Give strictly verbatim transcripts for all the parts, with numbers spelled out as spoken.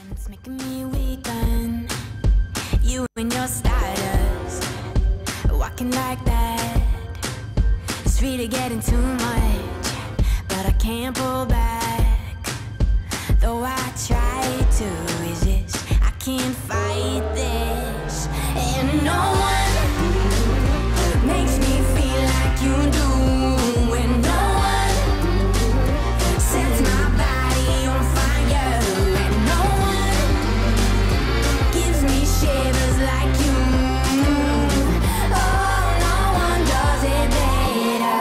It's making me weaken. You and your status, walking like that. It's really getting too much, but I can't pull back. Though I try to resist, I can't fight this. And no one makes me feel like you do. And no one sets my body on fire. And no one gives me shivers like you. Oh, no one does it better.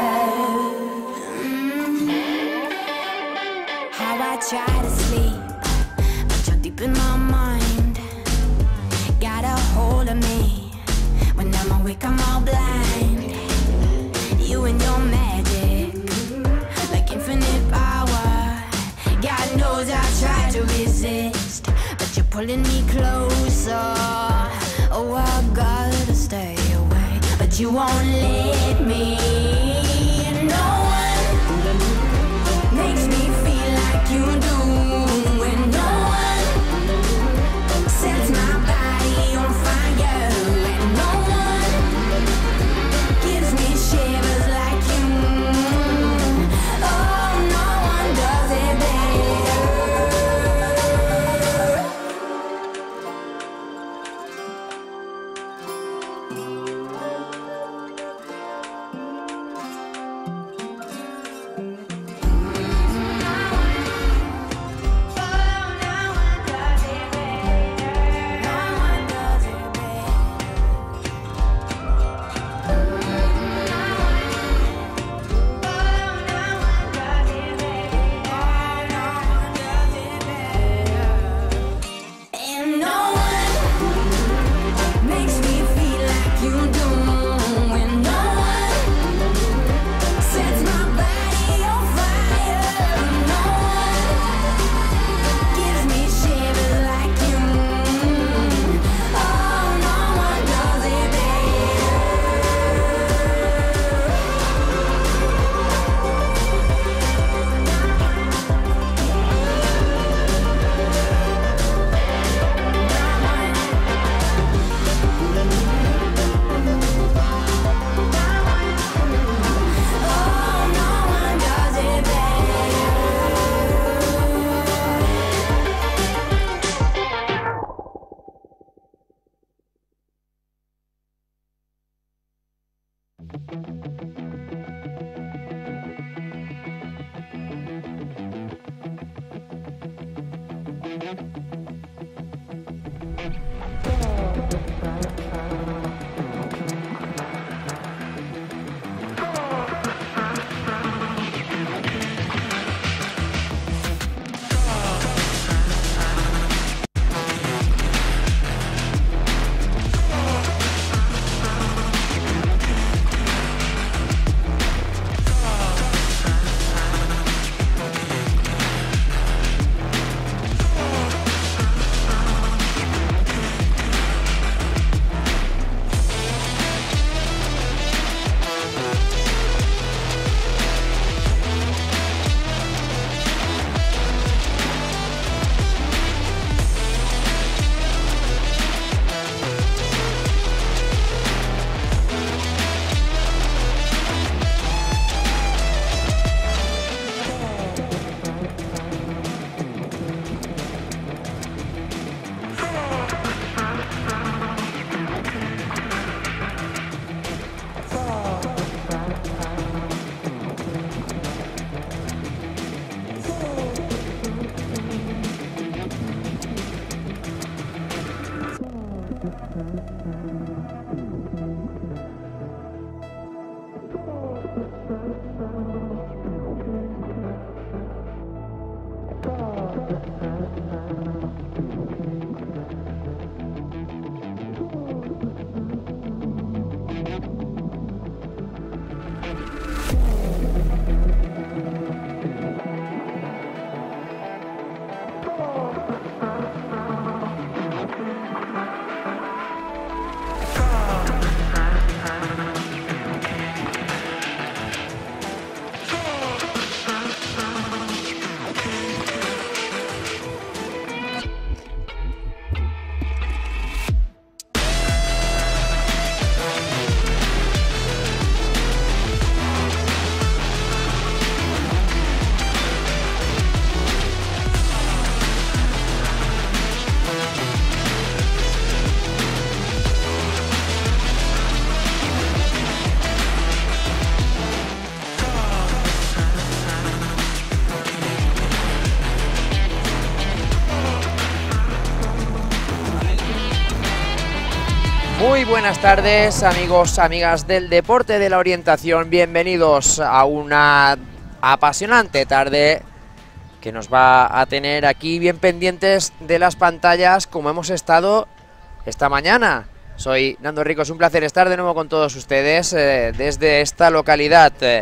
Mm. How I try to sleep, but you're deep in my mind. Got a hold of me. When I'm awake, I'm all blind. You and your magic, like infinite power. God knows I tried to resist, but you're pulling me closer. Oh, I gotta stay away, but you won't let me. And no one makes me feel like you do. And no one sets my body on fire. And no one gives me shivers like you. Oh, no one does it better. Muy buenas tardes, amigos, amigas del deporte de la orientación. Bienvenidos a una apasionante tarde que nos va a tener aquí bien pendientes de las pantallas como hemos estado esta mañana. Soy Nando Rico, es un placer estar de nuevo con todos ustedes eh, desde esta localidad eh,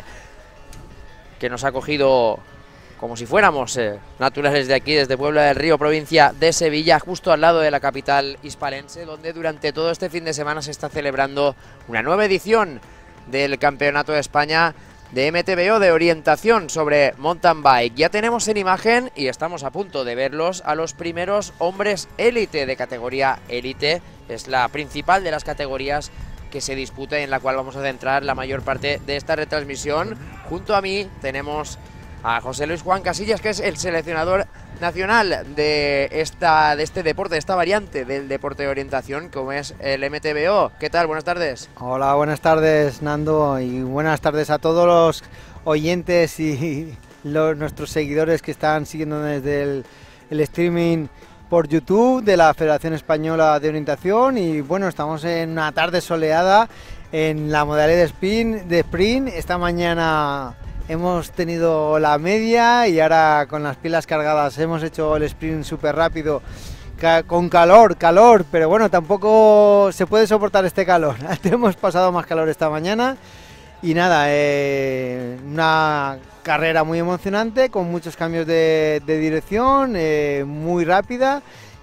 que nos ha acogido como si fuéramos eh, naturales de aquí, desde Puebla del Río, provincia de Sevilla, justo al lado de la capital hispalense, donde durante todo este fin de semana se está celebrando una nueva edición del Campeonato de España de M T B O de orientación sobre mountain bike. Ya tenemos en imagen, y estamos a punto de verlos, a los primeros hombres élite de categoría élite. Es la principal de las categorías que se disputa y en la cual vamos a centrar la mayor parte de esta retransmisión. Junto a mí tenemos a José Luis Juan Casillas, que es el seleccionador nacional de, esta, de este deporte, de esta variante del deporte de orientación, como es el M T B O. ¿Qué tal? Buenas tardes. Hola, buenas tardes, Nando, y buenas tardes a todos los oyentes y los, nuestros seguidores que están siguiendo desde el, el streaming por YouTube de la Federación Española de Orientación. Y bueno, estamos en una tarde soleada en la modalidad de sprint, de sprint. Esta mañana hemos tenido la media y ahora con las pilas cargadas hemos hecho el sprint súper rápido, ca con calor, calor, pero bueno, tampoco se puede soportar este calor. Hemos pasado más calor esta mañana y nada, eh, una carrera muy emocionante con muchos cambios de, de dirección, eh, muy rápida,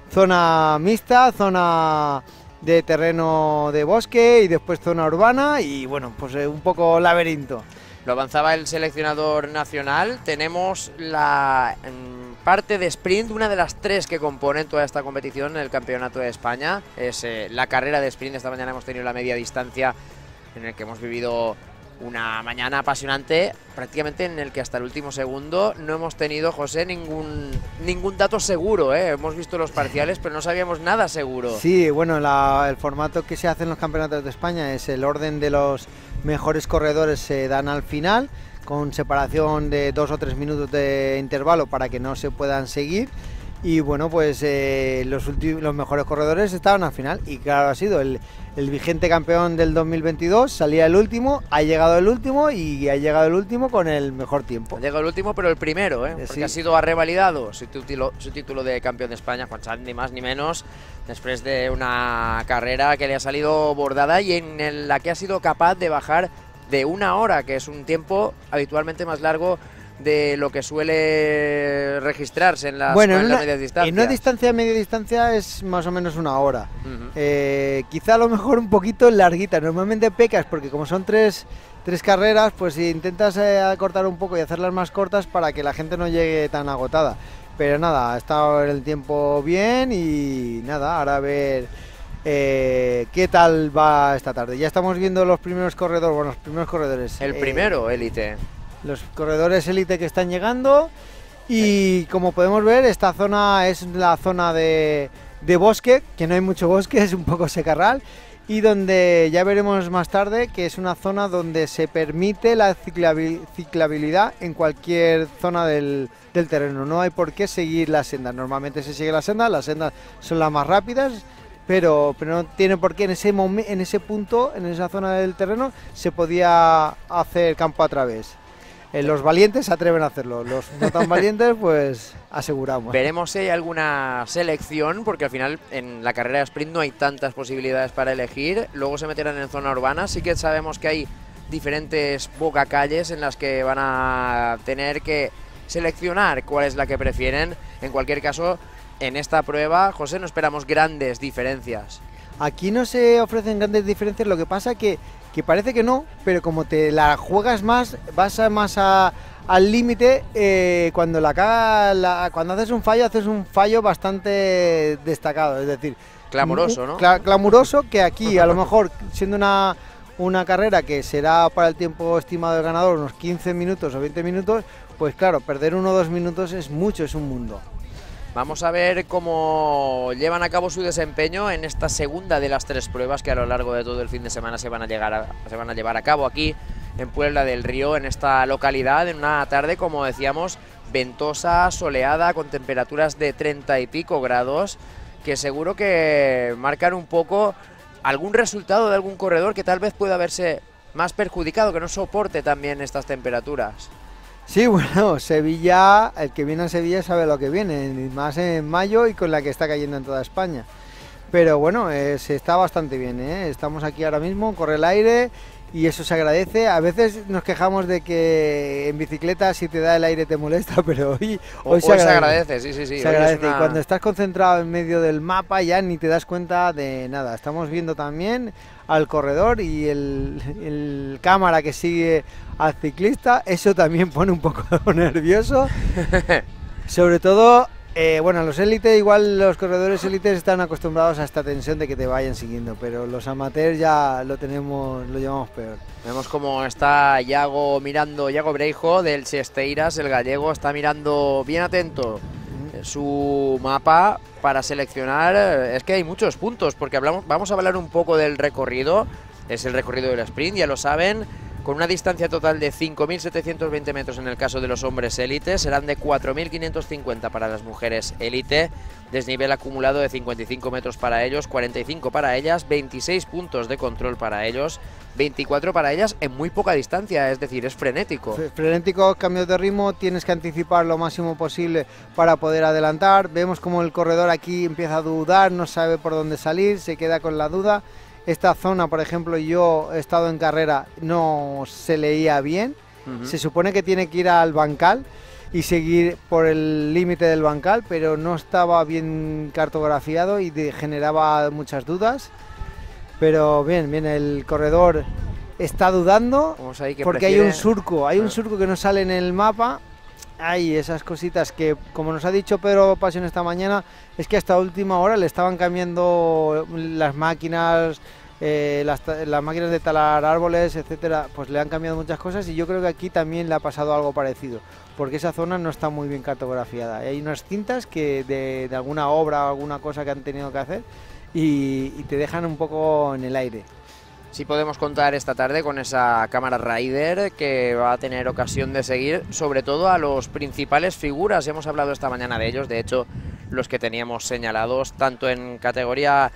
zona mixta, zona de terreno de bosque y después zona urbana y bueno, pues eh, un poco laberinto. Lo avanzaba el seleccionador nacional. Tenemos la mm, parte de sprint, una de las tres que componen toda esta competición en el Campeonato de España. Es eh, la carrera de sprint. Esta mañana hemos tenido la media distancia, en el que hemos vivido una mañana apasionante, prácticamente en el que hasta el último segundo no hemos tenido, José, ningún ningún dato seguro, ¿eh? Hemos visto los parciales, pero no sabíamos nada seguro. Sí, bueno, la, el formato que se hace en los campeonatos de España es el orden de los mejores corredores se dan al final, con separación de dos o tres minutos de intervalo para que no se puedan seguir. Y bueno, pues eh, los, los mejores corredores estaban al final y claro, ha sido el, el vigente campeón del dos mil veintidós, salía el último, ha llegado el último y ha llegado el último con el mejor tiempo. Ha llegado el último, pero el primero, ¿eh? Porque sí, ha sido revalidado su título, su título de campeón de España, Juan Sanz, ni más ni menos, después de una carrera que le ha salido bordada y en el, la que ha sido capaz de bajar de una hora, que es un tiempo habitualmente más largo de lo que suele registrarse en las, bueno, en en las una, medias distancias. En una distancia media distancia es más o menos una hora. Uh-huh. eh, quizá a lo mejor un poquito larguita. Normalmente pecas porque como son tres, tres carreras, pues intentas eh, acortar un poco y hacerlas más cortas para que la gente no llegue tan agotada. Pero nada, ha estado el tiempo bien y nada, ahora a ver eh, qué tal va esta tarde. Ya estamos viendo los primeros corredores, bueno, los primeros corredores. El eh, primero, élite. Los corredores élite que están llegando y sí, como podemos ver, esta zona es la zona de, de bosque, que no hay mucho bosque, es un poco secarral, y donde ya veremos más tarde que es una zona donde se permite la ciclabilidad en cualquier zona del, del terreno. No hay por qué seguir la senda, normalmente se sigue la senda, las sendas son las más rápidas, pero, pero no tiene por qué en ese, en ese punto, en esa zona del terreno, se podía hacer campo a través. Eh, los valientes se atreven a hacerlo, los no tan valientes pues aseguramos. Veremos si hay alguna selección, porque al final en la carrera de sprint no hay tantas posibilidades para elegir. Luego se meterán en zona urbana. Sí que sabemos que hay diferentes bocacalles en las que van a tener que seleccionar cuál es la que prefieren. En cualquier caso, en esta prueba, José, no esperamos grandes diferencias. Aquí no se ofrecen grandes diferencias, lo que pasa que que parece que no, pero como te la juegas más, vas a más a, al límite, eh, cuando la caga, la, cuando haces un fallo, haces un fallo bastante destacado, es decir, clamoroso, ¿no? Cla clamoroso, que aquí a lo mejor siendo una, una carrera que será para el tiempo estimado del ganador unos quince minutos o veinte minutos, pues claro, perder uno o dos minutos es mucho, es un mundo. Vamos a ver cómo llevan a cabo su desempeño en esta segunda de las tres pruebas que a lo largo de todo el fin de semana se van a, llegar a, se van a llevar a cabo aquí en Puebla del Río, en esta localidad, en una tarde, como decíamos, ventosa, soleada, con temperaturas de treinta y pico grados, que seguro que marcan un poco algún resultado de algún corredor que tal vez pueda verse más perjudicado, que no soporte también estas temperaturas. Sí, bueno, Sevilla, el que viene a Sevilla sabe lo que viene, más en mayo y con la que está cayendo en toda España. Pero bueno, eh, se está bastante bien, ¿eh? Estamos aquí ahora mismo, corre el aire y eso se agradece. A veces nos quejamos de que en bicicleta si te da el aire te molesta, pero hoy, hoy, hoy se, agradece. se agradece. Sí, sí, sí. Se agradece. Una... Y cuando estás concentrado en medio del mapa ya ni te das cuenta de nada. Estamos viendo también al corredor y el, el cámara que sigue al ciclista. Eso también pone un poco nervioso. Sobre todo... Eh, bueno, los élites, igual los corredores élites están acostumbrados a esta tensión de que te vayan siguiendo, pero los amateurs ya lo tenemos, lo llevamos peor. Vemos cómo está Yago mirando, Yago Breijo del Sesteiras, el gallego, está mirando bien atento uh-huh. su mapa para seleccionar. Es que hay muchos puntos, porque hablamos, vamos a hablar un poco del recorrido. Es el recorrido del sprint, ya lo saben. Con una distancia total de cinco mil setecientos veinte metros en el caso de los hombres élite, serán de cuatro mil quinientos cincuenta para las mujeres élite, desnivel acumulado de cincuenta y cinco metros para ellos, cuarenta y cinco para ellas, veintiséis puntos de control para ellos, veinticuatro para ellas en muy poca distancia, es decir, es frenético. Frenético, cambios de ritmo, tienes que anticipar lo máximo posible para poder adelantar. Vemos como el corredor aquí empieza a dudar, no sabe por dónde salir, se queda con la duda. Esta zona, por ejemplo, yo he estado en carrera, no se leía bien. Uh-huh. Se supone que tiene que ir al bancal y seguir por el límite del bancal, pero no estaba bien cartografiado y de, generaba muchas dudas. Pero bien, bien, el corredor está dudando porque prefiere... hay un surco, hay un surco que no sale en el mapa. Hay esas cositas que, como nos ha dicho Pedro Pasión esta mañana, es que hasta última hora le estaban cambiando las máquinas, eh, las, las máquinas de talar árboles, etcétera, pues le han cambiado muchas cosas y yo creo que aquí también le ha pasado algo parecido, porque esa zona no está muy bien cartografiada. Hay unas cintas que de, de alguna obra o alguna cosa que han tenido que hacer y, y te dejan un poco en el aire. Sí podemos contar esta tarde con esa cámara Rider que va a tener ocasión de seguir sobre todo a los principales figuras. Hemos hablado esta mañana de ellos, de hecho los que teníamos señalados tanto en categoría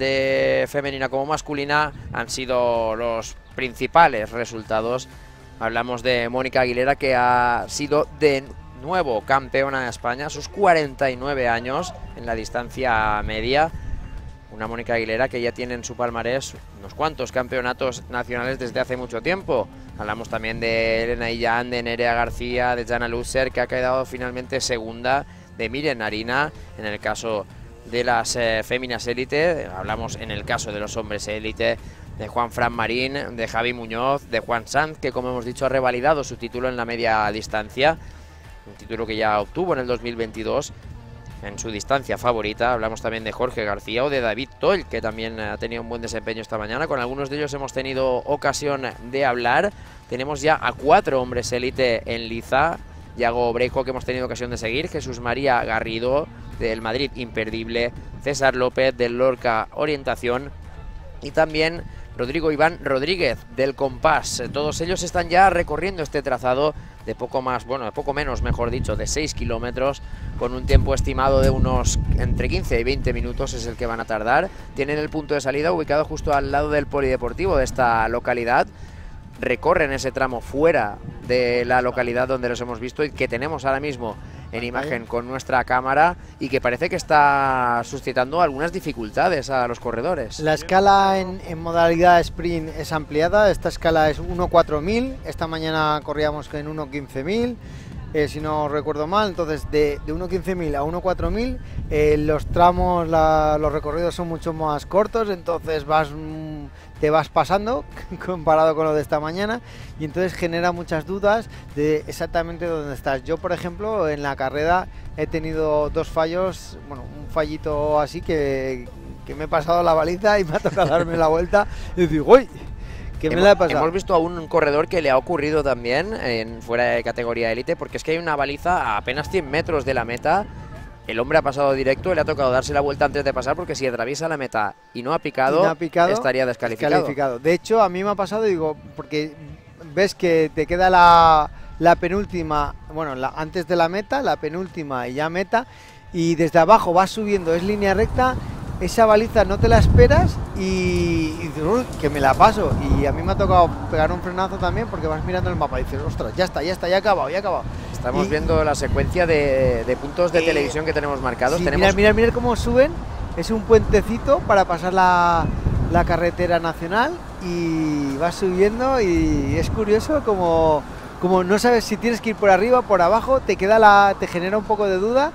de femenina como masculina han sido los principales resultados. Hablamos de Mónica Aguilera, que ha sido de nuevo campeona de España a sus cuarenta y nueve años en la distancia media. Una Mónica Aguilera que ya tiene en su palmarés unos cuantos campeonatos nacionales desde hace mucho tiempo. Hablamos también de Elena Illán, de Nerea García, de Jana Lucer, que ha quedado finalmente segunda, de Miren Arina, en el caso de las eh, féminas élite. Hablamos en el caso de los hombres élite, de Juan Fran Marín, de Javi Muñoz, de Juan Sanz, que como hemos dicho ha revalidado su título en la media distancia, un título que ya obtuvo en el dos mil veintidós. En su distancia favorita. Hablamos también de Jorge García o de David Toll, que también ha tenido un buen desempeño esta mañana. Con algunos de ellos hemos tenido ocasión de hablar. Tenemos ya a cuatro hombres élite en liza. Yago Breijo, que hemos tenido ocasión de seguir. Jesús María Garrido, del Madrid Imperdible. César López, del Lorca Orientación. Y también Rodrigo Iván Rodríguez, del Compás. Todos ellos están ya recorriendo este trazado de poco más, bueno, de poco menos, mejor dicho, de seis kilómetros, con un tiempo estimado de unos entre quince y veinte minutos es el que van a tardar. Tienen el punto de salida ubicado justo al lado del polideportivo de esta localidad. Recorren ese tramo fuera de la localidad donde los hemos visto y que tenemos ahora mismo en imagen con nuestra cámara y que parece que está suscitando algunas dificultades a los corredores. La escala en, en modalidad sprint es ampliada, esta escala es uno cuatro mil, esta mañana corríamos en uno quince mil, eh, si no recuerdo mal, entonces de, de uno quince mil a uno cuatro mil eh, los tramos, la, los recorridos son mucho más cortos, entonces vas... Mm, te vas pasando comparado con lo de esta mañana y entonces genera muchas dudas de exactamente dónde estás. Yo, por ejemplo, en la carrera he tenido dos fallos, bueno, un fallito así que, que me he pasado la baliza y me ha tocado darme la vuelta y digo, uy, que me hemos, la he pasado. Hemos visto a un corredor que le ha ocurrido también en fuera de categoría élite, porque es que hay una baliza a apenas cien metros de la meta. El hombre ha pasado directo y le ha tocado darse la vuelta antes de pasar, porque si atraviesa la meta y no ha picado, no ha picado estaría descalificado. descalificado. De hecho, a mí me ha pasado, digo, porque ves que te queda la, la penúltima, bueno, la, antes de la meta, la penúltima y ya meta, y desde abajo vas subiendo, es línea recta, esa baliza no te la esperas y, y dices, uy, que me la paso. Y a mí me ha tocado pegar un frenazo también porque vas mirando el mapa y dices, ostras, ya está, ya está, ya ha acabado, ya ha acabado. Estamos y, viendo la secuencia de, de puntos de eh, televisión que tenemos marcados. Sí, tenemos... Mira, mira, mira cómo suben. Es un puentecito para pasar la, la carretera nacional y vas subiendo y es curioso como, como no sabes si tienes que ir por arriba o por abajo, te queda la, te genera un poco de duda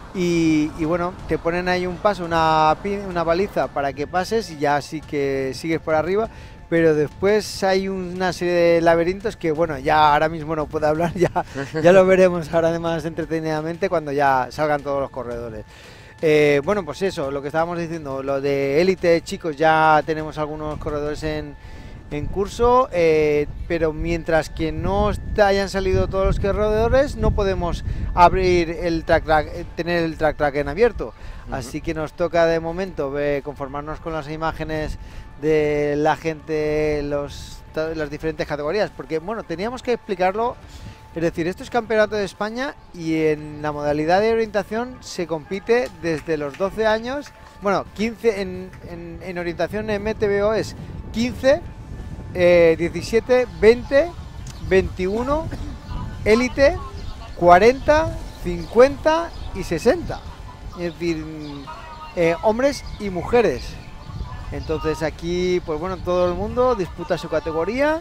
y, y bueno, te ponen ahí un paso, una, una baliza para que pases y ya sí que sigues por arriba, pero después hay una serie de laberintos que bueno, ya ahora mismo no puedo hablar, ya, ya lo veremos ahora más entretenidamente cuando ya salgan todos los corredores. Eh, bueno, pues eso, lo que estábamos diciendo, lo de élite, chicos, ya tenemos algunos corredores en, en curso, eh, pero mientras que no hayan salido todos los corredores, no podemos abrir el track track, tener el track track en abierto. Uh-huh. Así que nos toca de momento eh, conformarnos con las imágenes de la gente, los, las diferentes categorías, porque bueno, teníamos que explicarlo. Es decir, esto es campeonato de España y en la modalidad de orientación se compite desde los doce años, bueno, quince en, en, en orientación M T B O es quince, eh, diecisiete, veinte, veintiuno, élite, cuarenta, cincuenta y sesenta. Es decir, eh, hombres y mujeres. Entonces aquí, pues bueno, todo el mundo disputa su categoría.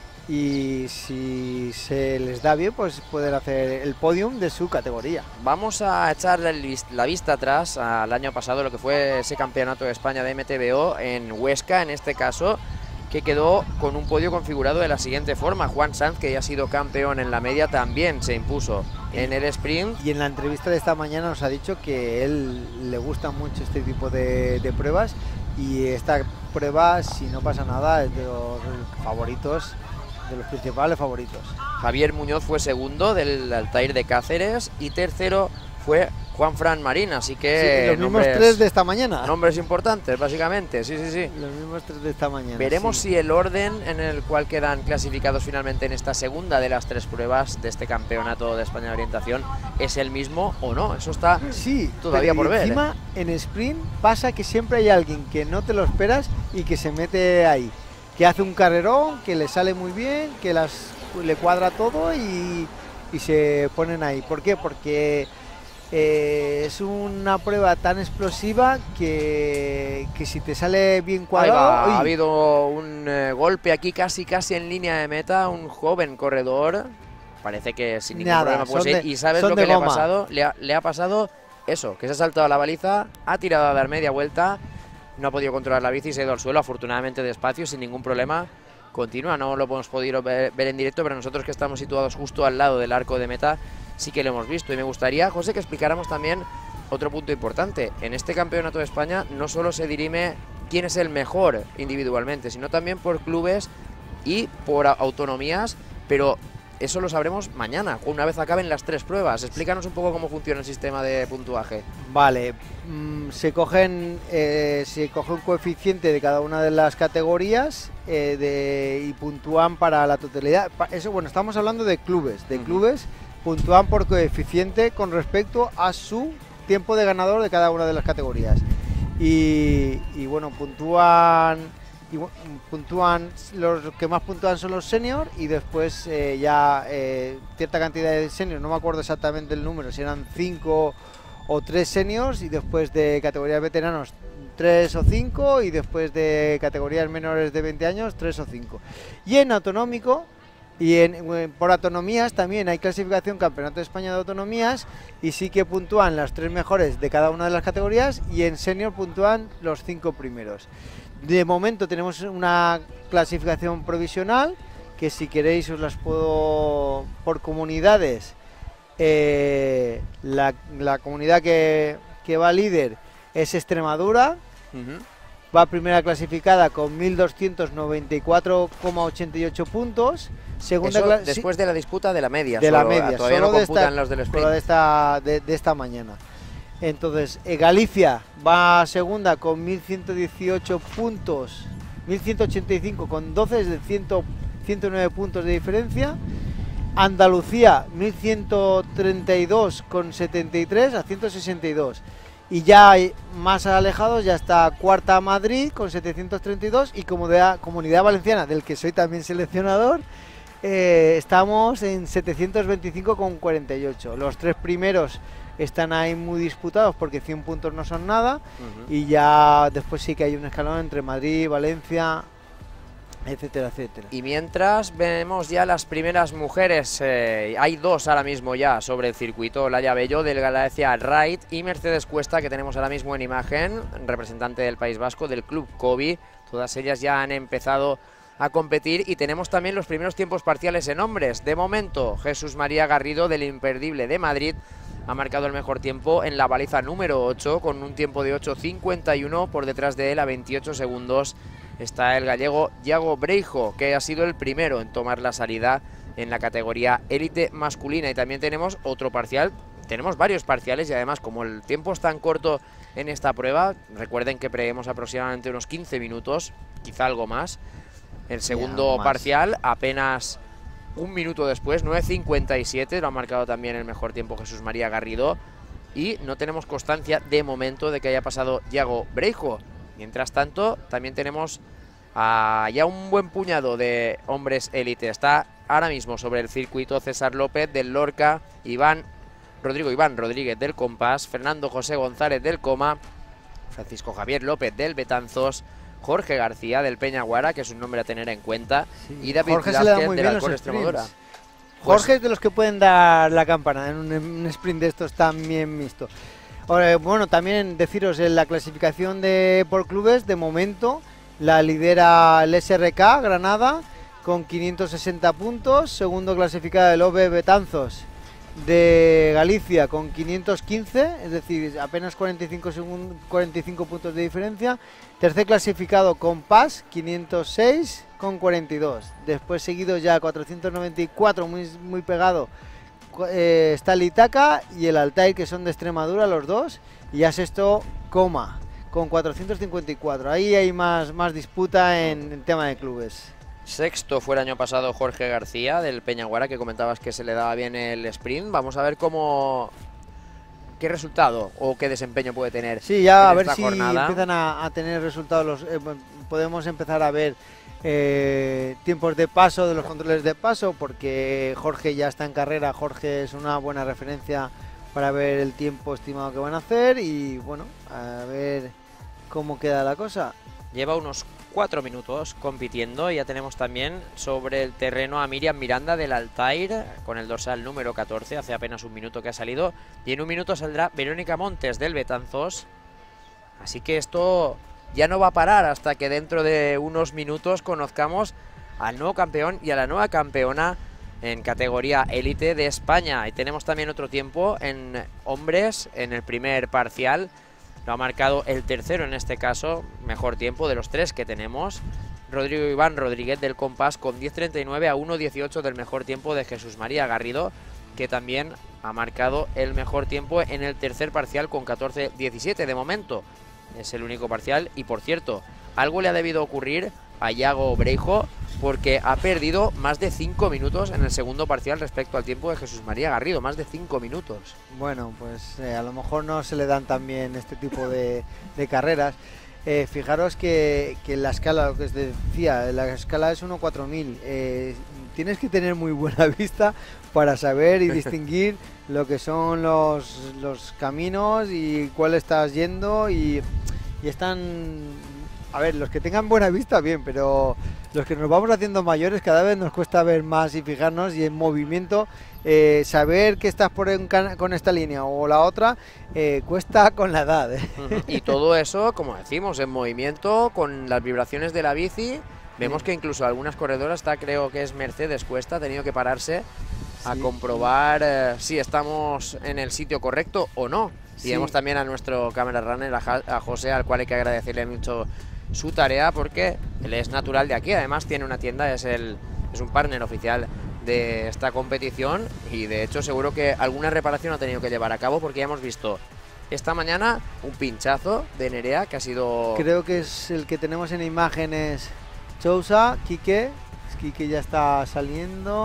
Y si se les da bien, pues pueden hacer el podium de su categoría. Vamos a echar la vista atrás al año pasado, lo que fue ese campeonato de España de M T B O en Huesca, en este caso, que quedó con un podio configurado de la siguiente forma. Juan Sanz, que ya ha sido campeón en la media, también se impuso en el sprint. Y en la entrevista de esta mañana nos ha dicho que él le gusta mucho este tipo de, de pruebas y esta prueba, si no pasa nada, es de los favoritos, de los principales favoritos. Javier Muñoz fue segundo del Altair de Cáceres y tercero fue Juan Fran Marín, así que sí, los nombres, mismos tres de esta mañana. Nombres importantes, básicamente, sí, sí, sí. Los mismos tres de esta mañana. Veremos sí. si el orden en el cual quedan clasificados finalmente en esta segunda de las tres pruebas de este campeonato de España de orientación es el mismo o no. Eso está sí, todavía por ver. Encima, ¿eh? en sprint pasa que siempre hay alguien que no te lo esperas y que se mete ahí, que hace un carrerón, que le sale muy bien, que las le cuadra todo y, y se ponen ahí. ¿Por qué? Porque eh, es una prueba tan explosiva que, que si te sale bien cuadrado... Ha habido un eh, golpe aquí casi casi en línea de meta, un joven corredor, parece que sin ningún Nada, problema puede ser, de, y ¿sabes lo que le ha pasado? Le ha, le ha pasado eso, que se ha saltado a la baliza, ha tirado a dar media vuelta, no ha podido controlar la bici y se ha ido al suelo, afortunadamente despacio, sin ningún problema. Continúa, no lo hemos podido ver, ver en directo, pero nosotros que estamos situados justo al lado del arco de meta sí que lo hemos visto. Y me gustaría, José, que explicáramos también otro punto importante. En este campeonato de España no solo se dirime quién es el mejor individualmente, sino también por clubes y por autonomías, pero eso lo sabremos mañana, una vez acaben las tres pruebas. Explícanos un poco cómo funciona el sistema de puntuaje. Vale, mmm, se cogen eh, se coge un coeficiente de cada una de las categorías eh, de, y puntúan para la totalidad. Eso, bueno, estamos hablando de clubes, de uh-huh. clubes puntúan por coeficiente con respecto a su tiempo de ganador de cada una de las categorías. Y, y bueno, puntúan... Y puntúan, los que más puntúan son los seniors y después eh, ya eh, cierta cantidad de seniors, no me acuerdo exactamente el número, si eran cinco o tres seniors y después de categorías veteranos tres o cinco y después de categorías menores de veinte años tres o cinco. Y en autonómico y en, por autonomías también hay clasificación Campeonato de España de Autonomías y sí que puntúan las tres mejores de cada una de las categorías y en senior puntúan los cinco primeros. De momento tenemos una clasificación provisional que si queréis os las puedo por comunidades. Eh, la, la comunidad que, que va líder es Extremadura, uh-huh. va primera clasificada con mil doscientos noventa y cuatro coma ochenta y ocho puntos. Segunda Eso después sí, de la disputa de la media. De solo, la media, todavía solo no computan de esta, los del sprint. De esta, de, de esta mañana. Entonces, eh, Galicia va segunda con mil ciento dieciocho puntos, mil ciento ochenta y cinco con doce, es de ciento nueve puntos de diferencia. Andalucía mil ciento treinta y dos con setenta y tres a ciento sesenta y dos. Y ya hay más alejados ya está cuarta Madrid con setecientos treinta y dos y Comunidad, Comunidad Valenciana, del que soy también seleccionador, eh, estamos en setecientos veinticinco con cuarenta y ocho. Los tres primeros están ahí muy disputados porque cien puntos no son nada. Uh-huh. Y ya después sí que hay un escalón entre Madrid, Valencia, etcétera, etcétera. Y mientras vemos ya las primeras mujeres, eh, hay dos ahora mismo ya sobre el circuito, Laia Bello del Galicia Ride y Mercedes Cuesta, que tenemos ahora mismo en imagen, representante del País Vasco del Club Kobe. Todas ellas ya han empezado a competir y tenemos también los primeros tiempos parciales en hombres. De momento, Jesús María Garrido del Imperdible de Madrid ha marcado el mejor tiempo en la baliza número ocho con un tiempo de ocho cincuenta y uno, por detrás de él a veintiocho segundos. Está el gallego Iago Breijo, que ha sido el primero en tomar la salida en la categoría élite masculina. Y también tenemos otro parcial, tenemos varios parciales y además como el tiempo es tan corto en esta prueba, recuerden que preveemos aproximadamente unos quince minutos, quizá algo más. El segundo más. Parcial apenas un minuto después, nueve cincuenta y siete, lo ha marcado también el mejor tiempo Jesús María Garrido. Y no tenemos constancia de momento de que haya pasado Iago Breijo. Mientras tanto, también tenemos uh, ya un buen puñado de hombres élite. Está ahora mismo sobre el circuito César López del Lorca, Iván Rodrigo Iván Rodríguez del Compás, Fernando José González del Coma, Francisco Javier López del Betanzos, Jorge García del Peñaguara, que es un nombre a tener en cuenta, sí. Y David Jorge se le da muy del bien Alcor los Extremadura. Pues, Jorge es de los que pueden dar la campana en un, en un sprint de estos tan bien mixto. Ahora, bueno, también deciros en la clasificación de por clubes, de momento la lidera el S R K Granada con quinientos sesenta puntos, segundo clasificado el O B Betanzos de Galicia con quinientos quince, es decir, apenas cuarenta y cinco, cuarenta y cinco puntos de diferencia, tercer clasificado Compás quinientos seis con cuarenta y dos, después seguido ya cuatrocientos noventa y cuatro, muy, muy pegado. Eh, está el Itaca y el Altair, que son de Extremadura los dos, y ya sexto Coma con cuatrocientos cincuenta y cuatro. Ahí hay más, más disputa en, en tema de clubes. Sexto fue el año pasado Jorge García del Peñaguara, que comentabas que se le daba bien el sprint. Vamos a ver cómo qué resultado o qué desempeño puede tener. Sí, ya a ver si jornada. empiezan a, a tener resultados. Los, eh, podemos empezar a ver Eh, tiempos de paso de los controles de paso, porque Jorge ya está en carrera. Jorge es una buena referencia para ver el tiempo estimado que van a hacer y bueno, a ver cómo queda la cosa. Lleva unos cuatro minutos compitiendo y ya tenemos también sobre el terreno a Miriam Miranda del Altair con el dorsal número catorce, hace apenas un minuto que ha salido, y en un minuto saldrá Verónica Montes del Betanzos. Así que esto ya no va a parar hasta que dentro de unos minutos conozcamos al nuevo campeón y a la nueva campeona en categoría élite de España. Y tenemos también otro tiempo en hombres en el primer parcial. Lo ha marcado el tercero en este caso, mejor tiempo de los tres que tenemos. Rodrigo Iván Rodríguez del Compás con diez treinta y nueve a uno dieciocho del mejor tiempo de Jesús María Garrido, que también ha marcado el mejor tiempo en el tercer parcial con catorce diecisiete de momento. Es el único parcial y, por cierto, algo le ha debido ocurrir a Iago Breijo porque ha perdido más de cinco minutos en el segundo parcial respecto al tiempo de Jesús María Garrido, más de cinco minutos. Bueno, pues eh, a lo mejor no se le dan tan bien este tipo de, de carreras. Eh, fijaros que, que la escala, lo que os decía, la escala es uno cuatro mil. Eh, tienes que tener muy buena vista para saber y distinguir lo que son los, los caminos y cuál estás yendo, y, y están... A ver, los que tengan buena vista, bien, pero los que nos vamos haciendo mayores cada vez nos cuesta ver más y fijarnos, y en movimiento, eh, saber que estás por un con esta línea o la otra, eh, cuesta con la edad. ¿eh? Uh-huh. Y todo eso, como decimos, en movimiento, con las vibraciones de la bici. Vemos sí. que incluso algunas corredoras, está, creo que es Mercedes Cuesta, ha tenido que pararse a sí. comprobar eh, si estamos en el sitio correcto o no. Sí. Y vemos también a nuestro camera runner, a, a José, al cual hay que agradecerle mucho su tarea, porque él es natural de aquí, además tiene una tienda, es, el, es un partner oficial de esta competición, y de hecho seguro que alguna reparación ha tenido que llevar a cabo, porque ya hemos visto esta mañana un pinchazo de Nerea que ha sido... Creo que es el que tenemos en imágenes. Chousa, Quique, Quique ya está saliendo,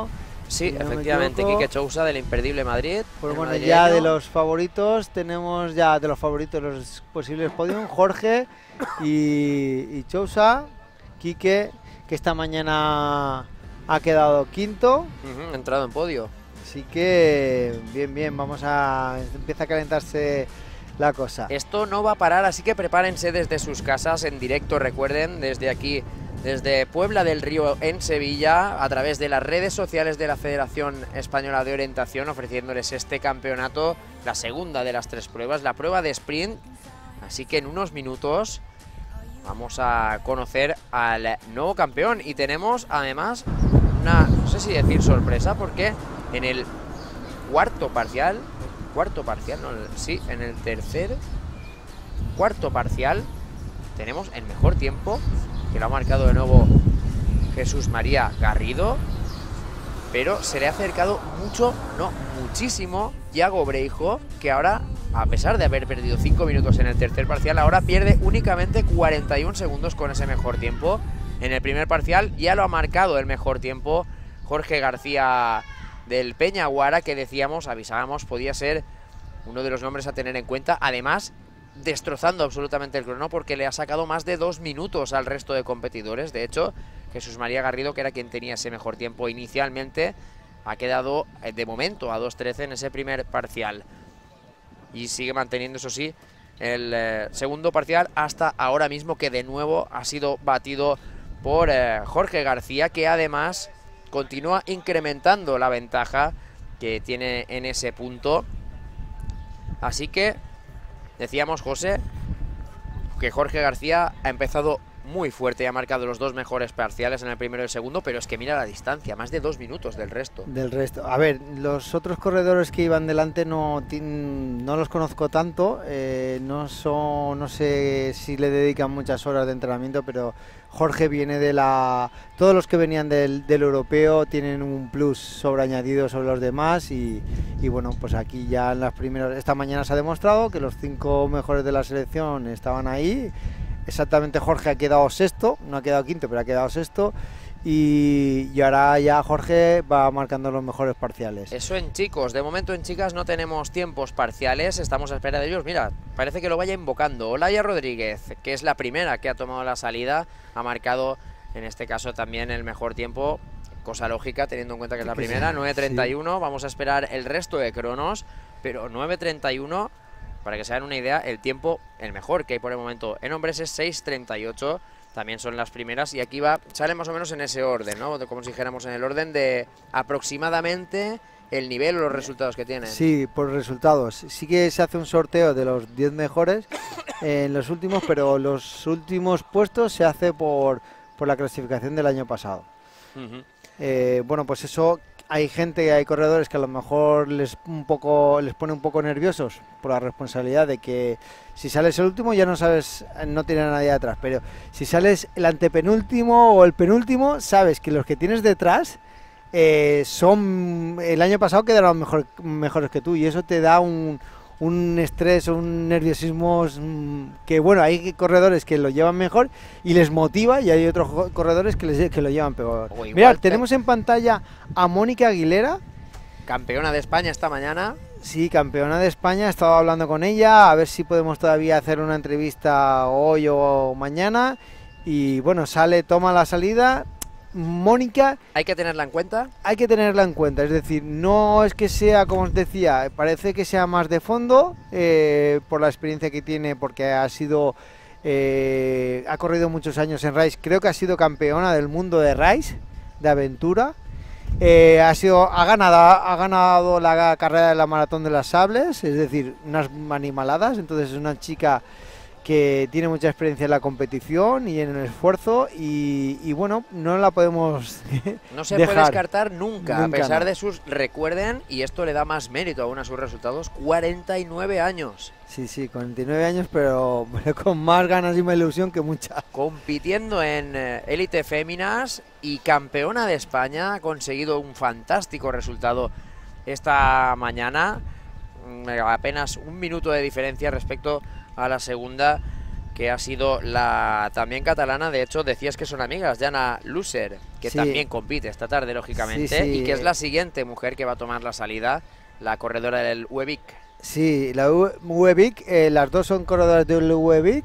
Sí, si no me efectivamente, equivoco. Quique Chousa del imperdible Madrid. Pues el bueno, madrileño. ya de los favoritos tenemos ya de los favoritos los posibles podium, Jorge y, y Chousa, Quique, que esta mañana ha quedado quinto. Ujú, entrado en podio. Así que bien, bien, vamos a... empieza a calentarse la cosa. Esto no va a parar, así que prepárense desde sus casas en directo, recuerden, desde aquí, desde Puebla del Río en Sevilla, a través de las redes sociales de la Federación Española de Orientación, ofreciéndoles este campeonato, la segunda de las tres pruebas, la prueba de sprint. Así que en unos minutos vamos a conocer al nuevo campeón y tenemos además una, no sé si decir sorpresa, porque en el cuarto parcial, cuarto parcial, no, sí, en el tercer, cuarto parcial, tenemos el mejor tiempo, que lo ha marcado de nuevo Jesús María Garrido, pero se le ha acercado mucho, no, muchísimo, Yago Breijo, que ahora, a pesar de haber perdido cinco minutos en el tercer parcial, ahora pierde únicamente cuarenta y un segundos con ese mejor tiempo. En el primer parcial ya lo ha marcado el mejor tiempo Jorge García del Peñaguara, que decíamos, avisábamos, podía ser uno de los nombres a tener en cuenta, además destrozando absolutamente el crono porque le ha sacado más de dos minutos al resto de competidores. De hecho, Jesús María Garrido, que era quien tenía ese mejor tiempo inicialmente, ha quedado de momento a dos trece en ese primer parcial y sigue manteniendo, eso sí, el eh, segundo parcial hasta ahora mismo, que de nuevo ha sido batido por eh, Jorge García, que además continúa incrementando la ventaja que tiene en ese punto. Así que decíamos, José, que Jorge García ha empezado muy fuerte y ha marcado los dos mejores parciales en el primero y el segundo, pero es que mira la distancia, más de dos minutos del resto. Del resto. A ver, los otros corredores que iban delante no, no los conozco tanto, eh, no, son, no sé si le dedican muchas horas de entrenamiento, pero Jorge viene de la... Todos los que venían del, del europeo tienen un plus sobreañadido sobre los demás y, y bueno, pues aquí ya en las primeras... Esta mañana se ha demostrado que los cinco mejores de la selección estaban ahí. Exactamente, Jorge ha quedado sexto, no ha quedado quinto, pero ha quedado sexto. Y, y ahora ya Jorge va marcando los mejores parciales. Eso en chicos. De momento en chicas no tenemos tiempos parciales, estamos a espera de ellos. Mira, parece que lo vaya invocando Olaya Rodríguez, que es la primera que ha tomado la salida, ha marcado en este caso también el mejor tiempo, cosa lógica teniendo en cuenta que es la primera, nueve treinta y uno. Sí. Vamos a esperar el resto de cronos, pero nueve treinta y uno, para que se hagan una idea, el tiempo, el mejor que hay por el momento en hombres es seis treinta y ocho. También son las primeras y aquí va, sale más o menos en ese orden, ¿no? De, como si dijéramos en el orden de aproximadamente el nivel o los resultados que tienen. Sí, por resultados. Sí que se hace un sorteo de los diez mejores eh, en los últimos, pero los últimos puestos se hace por, por la clasificación del año pasado. Uh-huh. eh, bueno, pues eso, hay gente, hay corredores que a lo mejor les un poco les pone un poco nerviosos por la responsabilidad de que si sales el último ya no sabes, no tiene a nadie atrás, pero si sales el antepenúltimo o el penúltimo, sabes que los que tienes detrás eh, son, el año pasado quedaron mejor, mejores que tú, y eso te da un, un estrés, un nerviosismo que, bueno, hay corredores que lo llevan mejor y les motiva, y hay otros corredores que, les, que lo llevan peor. Mira, tenemos en pantalla a Mónica Aguilera, campeona de España esta mañana. Sí, campeona de España, he estado hablando con ella, a ver si podemos todavía hacer una entrevista hoy o mañana. Y bueno, sale, toma la salida. Mónica... ¿Hay que tenerla en cuenta? Hay que tenerla en cuenta, es decir, no es que sea, como os decía, parece que sea más de fondo, eh, por la experiencia que tiene, porque ha sido... Eh, ha corrido muchos años en Rice, creo que ha sido campeona del mundo de Rice, de aventura. Eh, ha sido ha ganado ha ganado la carrera de la maratón de las sables, es decir, unas animaladas. Entonces es una chica que tiene mucha experiencia en la competición y en el esfuerzo y, y bueno, no la podemos no se dejar. puede descartar nunca, nunca, a pesar no. de sus, recuerden, y esto le da más mérito aún a sus resultados, cuarenta y nueve años. Sí, sí, cuarenta y nueve años, pero, pero con más ganas y más ilusión que mucha. Compitiendo en élite féminas y campeona de España, ha conseguido un fantástico resultado esta mañana, apenas un minuto de diferencia respecto a la segunda, que ha sido la también catalana. De hecho, decías que son amigas, Jana Luser, que Sí. también compite esta tarde, lógicamente, Sí, sí. y que es la siguiente mujer que va a tomar la salida, la corredora del Webic. Sí, la Webic, eh, las dos son corredoras del Webic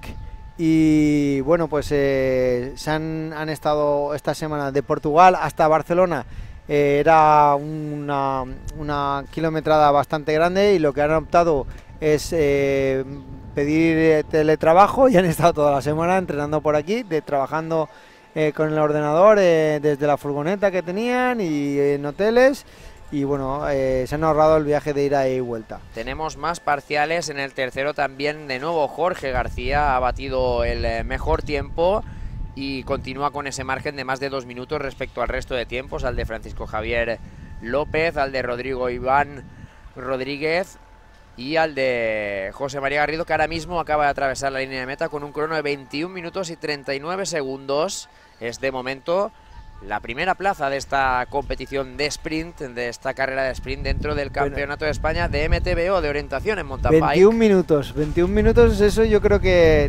y bueno, pues eh, se han, han estado esta semana de Portugal hasta Barcelona. Eh, era una, una kilometrada bastante grande y lo que han optado es eh, pedir eh, teletrabajo y han estado toda la semana entrenando por aquí, de, trabajando eh, con el ordenador eh, desde la furgoneta que tenían y en hoteles. Y bueno, eh, se han ahorrado el viaje de ida y vuelta. Tenemos más parciales en el tercero también. De nuevo Jorge García ha batido el eh, mejor tiempo y continúa con ese margen de más de dos minutos respecto al resto de tiempos, al de Francisco Javier López, al de Rodrigo Iván Rodríguez y al de José María Garrido, que ahora mismo acaba de atravesar la línea de meta con un crono de veintiún minutos y treinta y nueve segundos. Es de momento la primera plaza de esta competición de sprint, de esta carrera de sprint dentro del Campeonato bueno, de España de M T B O de orientación en mountain bike. veintiún minutos, veintiún minutos, eso yo creo que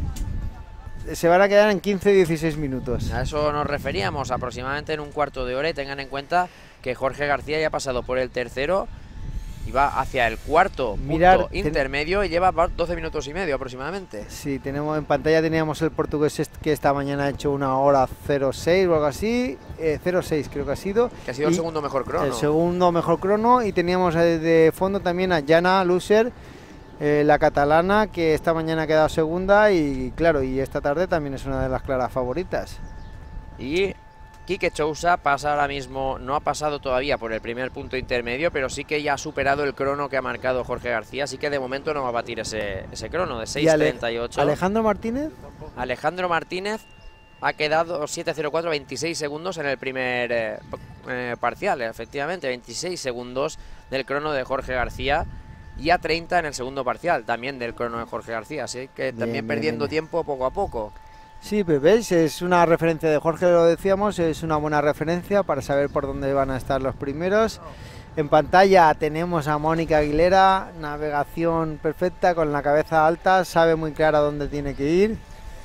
se van a quedar en quince a dieciséis minutos. A eso nos referíamos, aproximadamente en un cuarto de hora, y tengan en cuenta que Jorge García ya ha pasado por el tercero y va hacia el cuarto Mirar, punto intermedio y lleva doce minutos y medio aproximadamente. Sí, tenemos en pantalla teníamos el portugués que esta mañana ha hecho una hora cero seis o algo así, eh, cero seis creo que ha sido. Que ha sido el segundo mejor crono. El segundo mejor crono, y teníamos de fondo también a Jana Luser, eh, la catalana, que esta mañana ha quedado segunda y claro, y esta tarde también es una de las claras favoritas. Y Quique Chousa pasa ahora mismo, no ha pasado todavía por el primer punto intermedio, pero sí que ya ha superado el crono que ha marcado Jorge García, así que de momento no va a batir ese, ese crono de seis treinta y ocho. Ale Alejandro Martínez. Alejandro Martínez ha quedado siete cero cuatro, veintiséis segundos en el primer eh, eh, parcial, efectivamente, veintiséis segundos del crono de Jorge García, y a treinta en el segundo parcial, también del crono de Jorge García, así que también bien, perdiendo bien, bien. tiempo poco a poco. Sí, pues veis, es una referencia de Jorge, lo decíamos, es una buena referencia para saber por dónde van a estar los primeros. En pantalla tenemos a Mónica Aguilera, navegación perfecta, con la cabeza alta, sabe muy clara dónde tiene que ir.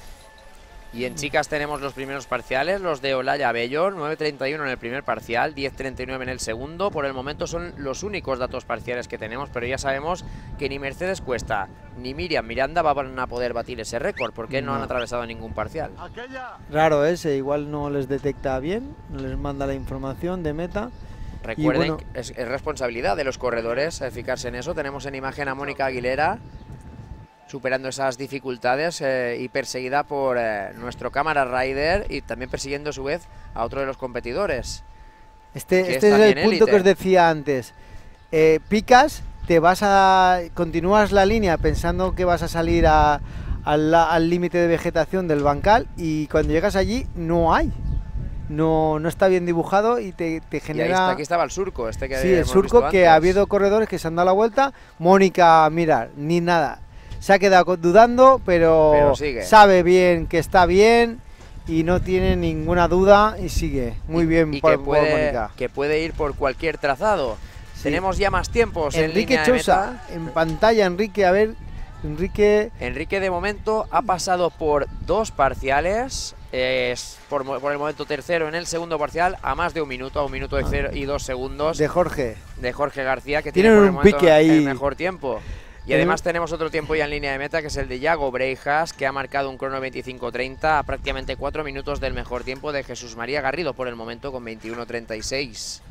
Y en chicas tenemos los primeros parciales, los de Olaya Bello, nueve treinta y uno en el primer parcial, diez treinta y nueve en el segundo. Por el momento son los únicos datos parciales que tenemos, pero ya sabemos que ni Mercedes Cuesta ni Miriam Miranda van a poder batir ese récord, porque no. no han atravesado ningún parcial. Raro ese, igual no les detecta bien, no les manda la información de meta. Recuerden, bueno, que es, es responsabilidad de los corredores eh, fijarse en eso. Tenemos en imagen a Mónica Aguilera superando esas dificultades eh, y perseguida por eh, nuestro cámara rider, y también persiguiendo a su vez a otro de los competidores. Este, este es el punto élite. que os decía antes. Eh, picas, te vas a continúas la línea pensando que vas a salir a, a la, al límite de vegetación del bancal, y cuando llegas allí no hay. No, no está bien dibujado y te, te genera... Y ahí está, aquí estaba el surco. Este que sí, el surco que ha habido corredores que se han dado la vuelta. Mónica, mira, ni nada. Se ha quedado dudando, pero, pero sigue. Sabe bien que está bien y no tiene ninguna duda y sigue. Muy y, bien y por, que puede, por Mónica. Que puede ir por cualquier trazado. Sí. Tenemos ya más tiempos Enrique en línea Chousa, de meta. En pantalla, Enrique, a ver, Enrique... Enrique de momento ha pasado por dos parciales, es por, por el momento tercero en el segundo parcial, a más de un minuto, a un minuto y, cero, y dos segundos. De Jorge. De Jorge García, que tiene tiene por un el momento pique ahí. el mejor tiempo. Y además tenemos otro tiempo ya en línea de meta, que es el de Yago Breijas, que ha marcado un crono veinticinco treinta a prácticamente cuatro minutos del mejor tiempo de Jesús María Garrido por el momento, con veintiuno treinta y seis.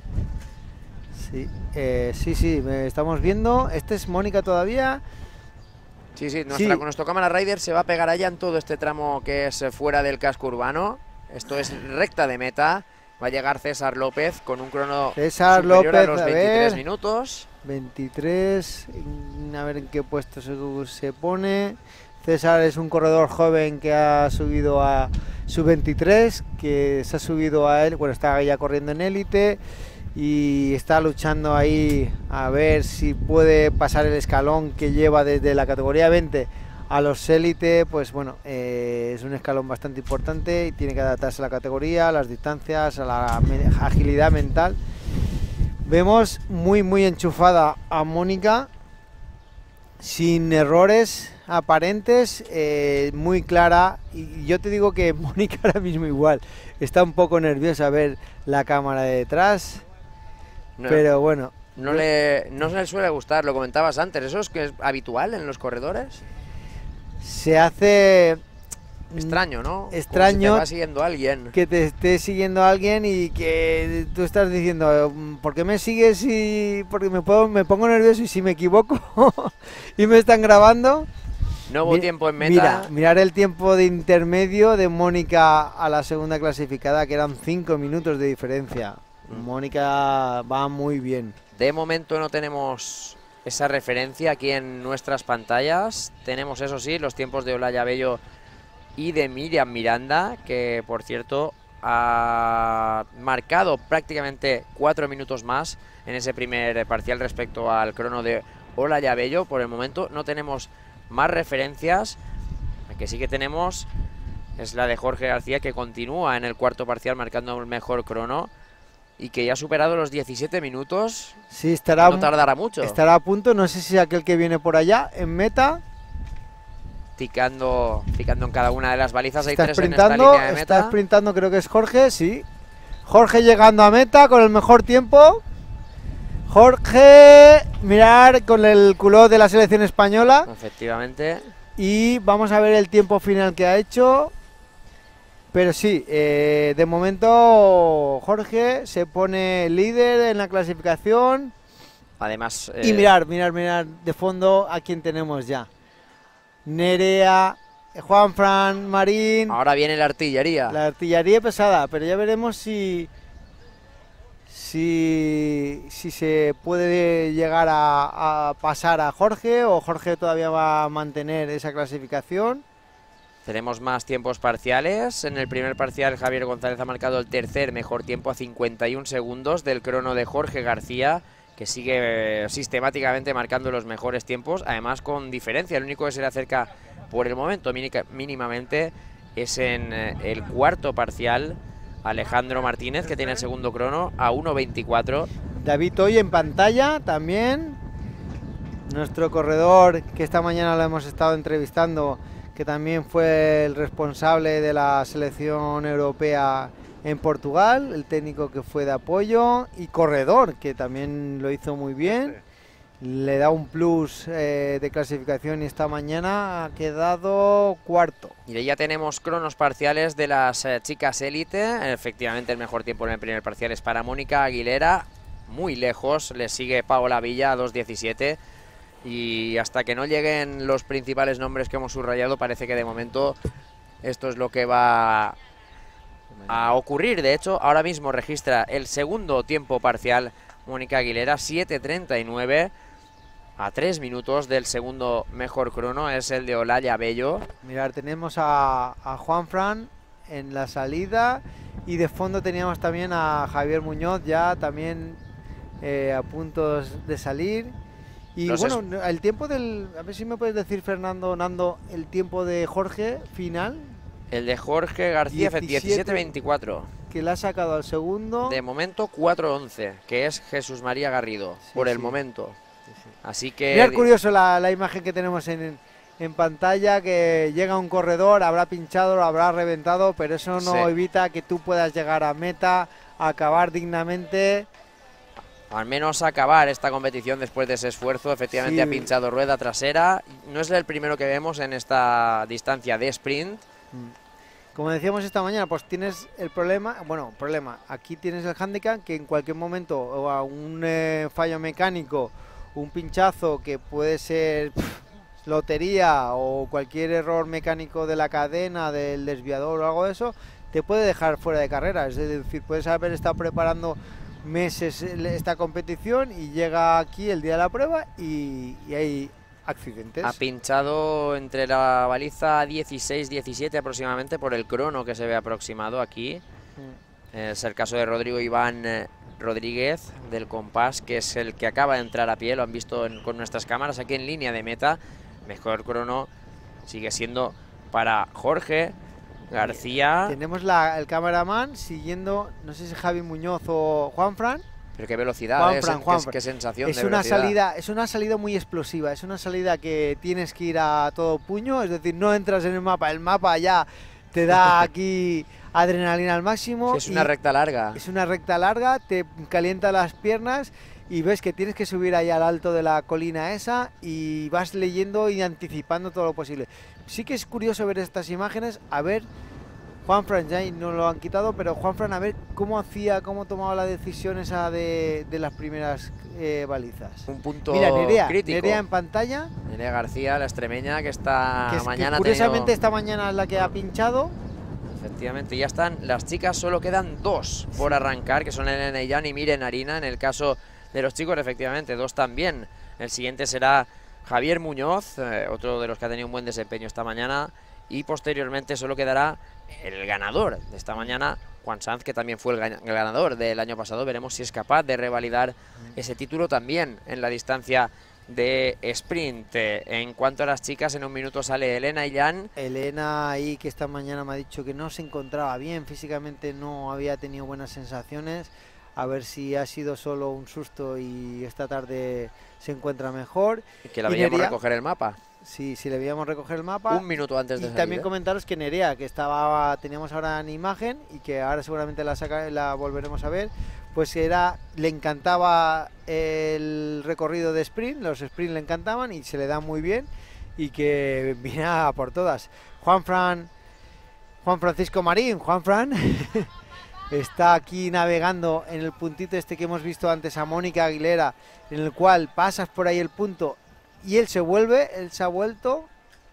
Sí, eh, sí, sí, estamos viendo. Este es Mónica todavía. Sí, sí, nuestra, sí. nuestro cámara rider se va a pegar allá en todo este tramo que es fuera del casco urbano. Esto es recta de meta. Va a llegar César López con un crono César superior López, a los veintitrés minutos. veintitrés, a ver en qué puesto se, se pone. César es un corredor joven que ha subido a sub veintitrés, que se ha subido a él, bueno, está ya corriendo en élite y está luchando ahí a ver si puede pasar el escalón que lleva desde la categoría veinte a los élite. Pues bueno, eh, es un escalón bastante importante y tiene que adaptarse a la categoría, a las distancias, a la agilidad mental. Vemos muy muy enchufada a Mónica, sin errores aparentes, eh, muy clara. Y yo te digo que Mónica ahora mismo igual está un poco nerviosa a ver la cámara de detrás, No, pero bueno. no le, no le suele gustar, lo comentabas antes, ¿eso es que es habitual en los corredores? Se hace Extraño, ¿no? extraño Como si te va siguiendo alguien. que te esté siguiendo alguien y que tú estás diciendo, ¿por qué me sigues? Y porque me, puedo, me pongo nervioso y si me equivoco y me están grabando. No hubo Mi- tiempo en meta. Mira, mirar el tiempo de intermedio de Mónica a la segunda clasificada, que eran cinco minutos de diferencia. Mm. Mónica va muy bien. De momento no tenemos esa referencia aquí en nuestras pantallas. Tenemos, eso sí, los tiempos de Olaya Bello y de Miriam Miranda, que por cierto ha marcado prácticamente cuatro minutos más en ese primer parcial respecto al crono de Olaya Bello. Por el momento no tenemos más referencias. La que sí que tenemos es la de Jorge García, que continúa en el cuarto parcial marcando un mejor crono y que ya ha superado los diecisiete minutos. Sí, estará, No tardará mucho. estará a punto, no sé si aquel que viene por allá en meta. Ticando, ticando en cada una de las balizas. Hay Está tres en esta sprintando, línea de está meta. sprintando, creo que es Jorge, sí. Jorge llegando a meta con el mejor tiempo. Jorge, mirar con el culot de la selección española. Efectivamente. Y vamos a ver el tiempo final que ha hecho. Pero sí, eh, de momento Jorge se pone líder en la clasificación. Además, Y eh, mirar, mirar, mirar de fondo a quien tenemos ya. Nerea, Juanfran, Marín, ahora viene la artillería. la artillería pesada, pero ya veremos si si, si se puede llegar a, a pasar a Jorge o Jorge todavía va a mantener esa clasificación. Tenemos más tiempos parciales. En el primer parcial, Javier González ha marcado el tercer mejor tiempo a cincuenta y un segundos del crono de Jorge García, que sigue eh, sistemáticamente marcando los mejores tiempos, además con diferencia. El único que se le acerca por el momento mínica- mínimamente es en eh, el cuarto parcial Alejandro Martínez, que tiene el segundo crono a uno veinticuatro. David hoy en pantalla también, nuestro corredor que esta mañana lo hemos estado entrevistando, que también fue el responsable de la selección europea en Portugal, el técnico que fue de apoyo y corredor, que también lo hizo muy bien. Le da un plus eh, de clasificación y esta mañana ha quedado cuarto. Y ya tenemos cronos parciales de las eh, chicas élite. Efectivamente, el mejor tiempo en el primer parcial es para Mónica Aguilera. Muy lejos, le sigue Paola Villa a dos diecisiete. Y hasta que no lleguen los principales nombres que hemos subrayado, parece que de momento esto es lo que va a ocurrir. De hecho, ahora mismo registra el segundo tiempo parcial Mónica Aguilera, siete treinta y nueve. A tres minutos del segundo mejor crono es el de Olaya Bello. Mirar, tenemos a, a Juanfran en la salida y de fondo teníamos también a Javier Muñoz ya también eh, a punto de salir. Y Los bueno, el tiempo del... A ver si me puedes decir, Fernando, Nando, el tiempo de Jorge final, El de Jorge García, diecisiete. diecisiete veinticuatro. que le ha sacado al segundo. De momento cuatro once, que es Jesús María Garrido, Sí, por el sí. momento. Sí, sí. Así que... Mirad curioso la, la imagen que tenemos en, en pantalla, que llega un corredor, habrá pinchado, lo habrá reventado, pero eso no Sí. evita que tú puedas llegar a meta, acabar dignamente. Al menos acabar esta competición después de ese esfuerzo. Efectivamente Sí. ha pinchado rueda trasera. No es el primero que vemos en esta distancia de sprint. Como decíamos esta mañana, pues tienes el problema, bueno, problema, aquí tienes el hándicap que en cualquier momento o a un eh, fallo mecánico, un pinchazo que puede ser pff, lotería o cualquier error mecánico de la cadena, del desviador o algo de eso, te puede dejar fuera de carrera. Es decir, puedes haber estado preparando meses esta competición y llega aquí el día de la prueba y, y hay accidentes. Ha pinchado entre la baliza dieciséis diecisiete aproximadamente por el crono que se ve aproximado aquí. Mm. Es el caso de Rodrigo Iván eh, Rodríguez del Compás, que es el que acaba de entrar a pie. Lo han visto en- con nuestras cámaras aquí en línea de meta. Mejor crono sigue siendo para Jorge García. Tenemos la, el cameraman siguiendo, no sé si Javi Muñoz o Juanfran. Pero qué velocidad, Juanfran, ¿eh? qué, Juanfran. qué sensación Es de una velocidad. salida, es una salida muy explosiva, es una salida que tienes que ir a todo puño, es decir, no entras en el mapa, el mapa ya te da aquí adrenalina al máximo. Sí, es una y recta larga. Es una recta larga, te calienta las piernas y ves que tienes que subir ahí al alto de la colina esa y vas leyendo y anticipando todo lo posible. Sí que es curioso ver estas imágenes, a ver, Juanfran ya no lo han quitado, pero Juanfran a ver cómo hacía, cómo tomaba la decisión esa de, de las primeras eh, balizas. Un punto Mira, Nerea, crítico. Nerea en pantalla, Nerea García, la extremeña, que está que, es, que mañana. ha curiosamente tenido- esta mañana es la que ha pinchado. Efectivamente, ya están las chicas, solo quedan dos por arrancar, que son Elena Illán y Miren Harina. En el caso de los chicos, efectivamente, dos también. El siguiente será Javier Muñoz, eh, otro de los que ha tenido un buen desempeño esta mañana. Y posteriormente solo quedará el ganador de esta mañana, Juan Sanz, que también fue el ga- ganador del año pasado. Veremos si es capaz de revalidar ese título también en la distancia de sprint. Eh, En cuanto a las chicas, en un minuto sale Elena Illán. Elena ahí que esta mañana me ha dicho que no se encontraba bien, físicamente no había tenido buenas sensaciones, a ver si ha sido solo un susto y esta tarde se encuentra mejor. Que la Y veíamos Nerea, recoger el mapa sí, sí le veíamos recoger el mapa. un minuto antes de Y salir, también ¿eh? comentaros que Nerea, que estaba teníamos ahora en imagen y que ahora seguramente la saca, la volveremos a ver, pues era, le encantaba el recorrido de sprint, los sprint le encantaban y se le da muy bien y que viene a por todas. Juanfran, Juan Francisco Marín, Juanfran está aquí navegando en el puntito este que hemos visto antes a Mónica Aguilera, en el cual pasas por ahí el punto y él se vuelve, él se ha vuelto.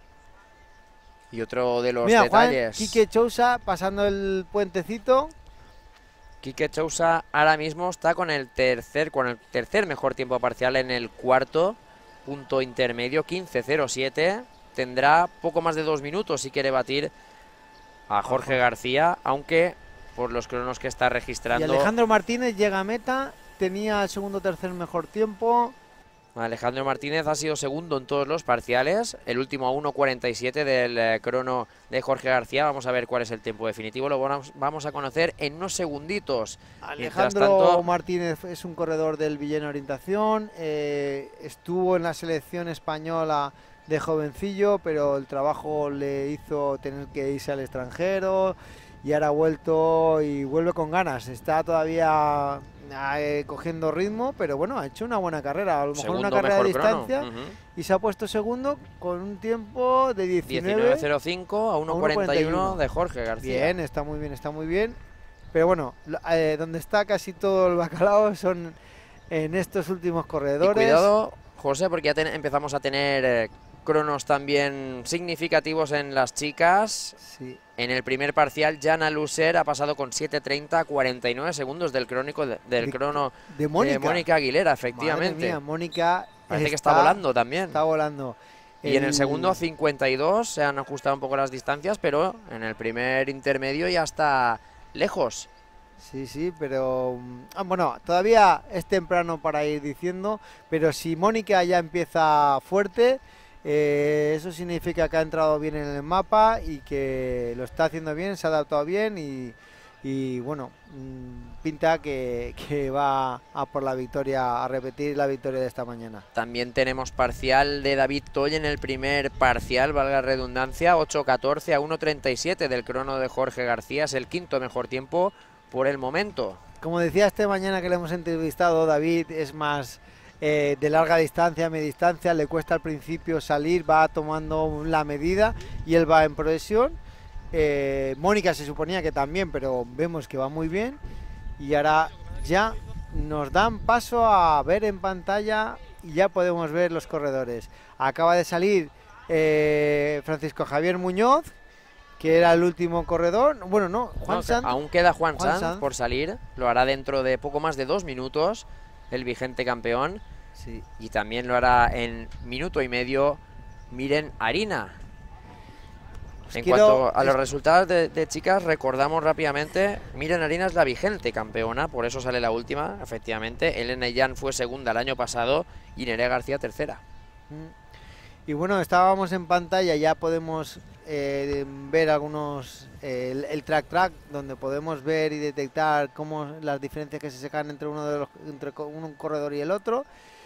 Y otro de los Mira, Juan, detalles, Quique Chousa pasando el puentecito. Quique Chousa ahora mismo está con el tercer con el tercer mejor tiempo parcial en el cuarto punto intermedio, quince cero siete. Tendrá poco más de dos minutos si quiere batir a Jorge García, aunque por los cronos que está Y registrando, Alejandro Martínez llega a meta, tenía el segundo tercer mejor tiempo. Alejandro Martínez ha sido segundo en todos los parciales, el último a uno cuarenta y siete del eh, crono de Jorge García. Vamos a ver cuál es el tiempo definitivo, lo vamos, vamos a conocer en unos segunditos. Mientras Alejandro tanto, Martínez es un corredor del Villena Orientación, eh, estuvo en la selección española de jovencillo, pero el trabajo le hizo tener que irse al extranjero y ahora ha vuelto y vuelve con ganas. Está todavía eh, cogiendo ritmo, pero bueno, ha hecho una buena carrera, a lo mejor segundo una carrera de mejor crono. distancia, Ujú. y se ha puesto segundo con un tiempo de diecinueve diecinueve. cero cinco a uno cuarenta y uno de Jorge García. Bien, está muy bien, está muy bien. Pero bueno, lo- eh, donde está casi todo el bacalao son en estos últimos Y corredores. cuidado, José, porque ya ten- empezamos a tener eh, cronos también significativos en las chicas. Sí. En el primer parcial, Jana Luser ha pasado con siete treinta a cuarenta y nueve segundos del crónico de- del De- crono De Mónica. de Mónica Aguilera, Madre efectivamente. mía, Mónica Parece que está volando también. Está volando. Y en el segundo cincuenta y dos se han ajustado un poco las distancias, pero en el primer intermedio ya está lejos. Sí, sí, pero mm, ah, bueno, todavía es temprano para ir diciendo, pero si Mónica ya empieza fuerte, eh, eso significa que ha entrado bien en el mapa y que lo está haciendo bien, se ha adaptado bien y, y, bueno, mm, pinta que, que va a por la victoria, a repetir la victoria de esta mañana. También tenemos parcial de David Toy en el primer parcial, valga la redundancia, ocho catorce a uno treinta y siete del crono de Jorge García, es el quinto mejor tiempo por el momento. Como decía este mañana que le hemos entrevistado, David es más eh, de larga distancia, media distancia, le cuesta al principio salir, va tomando la medida y él va en progresión. Eh, Mónica se suponía que también, pero vemos que va muy bien y ahora ya nos dan paso a ver en pantalla y ya podemos ver los corredores. Acaba de salir eh, Francisco Javier Muñoz, que era el último corredor. Bueno, no, Juan No, Sanz. aún queda Juan, Juan Sanz, Sanz. por salir, lo hará dentro de poco más de dos minutos, el vigente campeón, Sí. y también lo hará en minuto y medio Miren Harina. Os En quiero- cuanto a los es- resultados de, de chicas, recordamos rápidamente, Miren Harina es la vigente campeona, por eso sale la última, efectivamente. Elena Illán fue segunda el año pasado y Nerea García tercera. Mm. Y bueno, estábamos en pantalla, ya podemos eh, ver algunos, eh, el, el track track, donde podemos ver y detectar cómo las diferencias que se sacan entre uno de los, entre un corredor y el otro.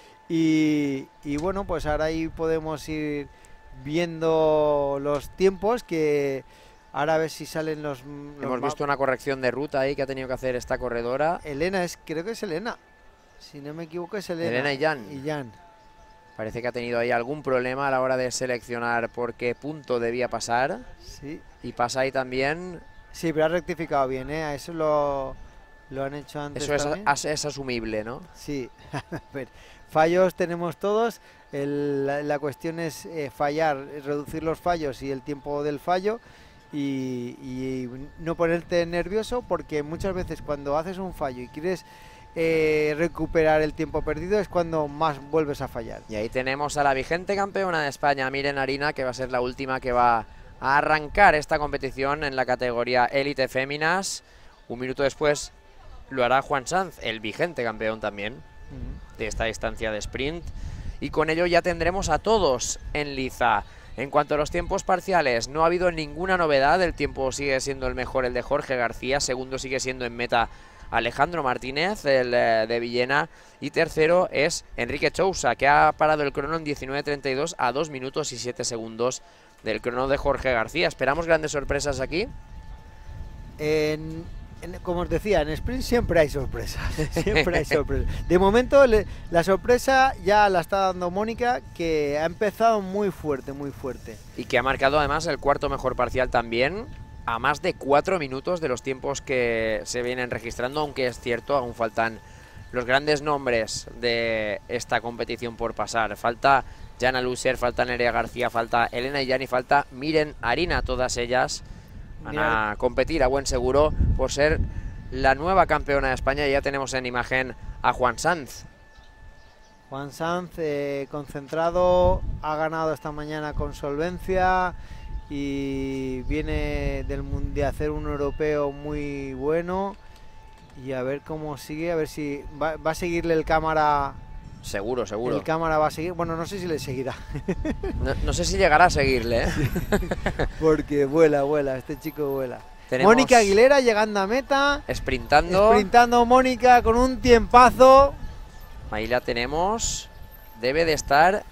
Y, y bueno, pues ahora ahí podemos ir viendo los tiempos, que ahora a ver si salen los... los Hemos visto una corrección de ruta ahí que ha tenido que hacer esta corredora. Elena, es, creo que es Elena, si no me equivoco es Elena. Elena y Jan. Y Jan. Parece que ha tenido ahí algún problema a la hora de seleccionar por qué punto debía pasar. Sí. Y pasa ahí también. Sí, pero ha rectificado bien, ¿eh? A eso lo, lo han hecho antes. Eso es, también. as, es asumible, ¿no? Sí. A ver, fallos tenemos todos. El, la, la cuestión es eh, fallar, reducir los fallos y el tiempo del fallo. Y, y no ponerte nervioso, porque muchas veces cuando haces un fallo y quieres eh, recuperar el tiempo perdido es cuando más vuelves a fallar. Y ahí tenemos a la vigente campeona de España, Miren Arina, que va a ser la última que va a arrancar esta competición en la categoría élite féminas. Un minuto después lo hará Juan Sanz, el vigente campeón también uh-huh. de esta distancia de sprint. Y con ello ya tendremos a todos en liza. En cuanto a los tiempos parciales, no ha habido ninguna novedad. El tiempo sigue siendo el mejor, el de Jorge García. Segundo sigue siendo en meta Alejandro Martínez, el eh, de Villena. Y tercero es Enrique Chousa, que ha parado el crono en diecinueve treinta y dos a dos minutos y siete segundos del crono de Jorge García. ¿Esperamos grandes sorpresas aquí? En, en, como os decía, en sprint siempre hay sorpresas. Siempre hay sorpresas. De momento le, la sorpresa ya la está dando Mónica, que ha empezado muy fuerte, muy fuerte. Y que ha marcado además el cuarto mejor parcial también, a más de cuatro minutos de los tiempos que se vienen registrando, aunque es cierto, aún faltan los grandes nombres de esta competición por pasar. Falta Jana Luser, falta Nerea García, falta Elena Illán y falta Miren Arina. Todas ellas van a competir a buen seguro por ser la nueva campeona de España. Ya tenemos en imagen a Juan Sanz. Juan Sanz, eh, concentrado, ha ganado esta mañana con solvencia y viene del de hacer un europeo muy bueno. Y a ver cómo sigue, a ver si va, va a seguirle el cámara. Seguro, seguro. El cámara va a seguir, bueno, no sé si le seguirá. No, no sé si llegará a seguirle, ¿eh? Porque vuela, vuela, este chico vuela. Tenemos Mónica Aguilera llegando a meta. Sprintando. Sprintando Mónica con un tiempazo. Ahí la tenemos. Debe de estar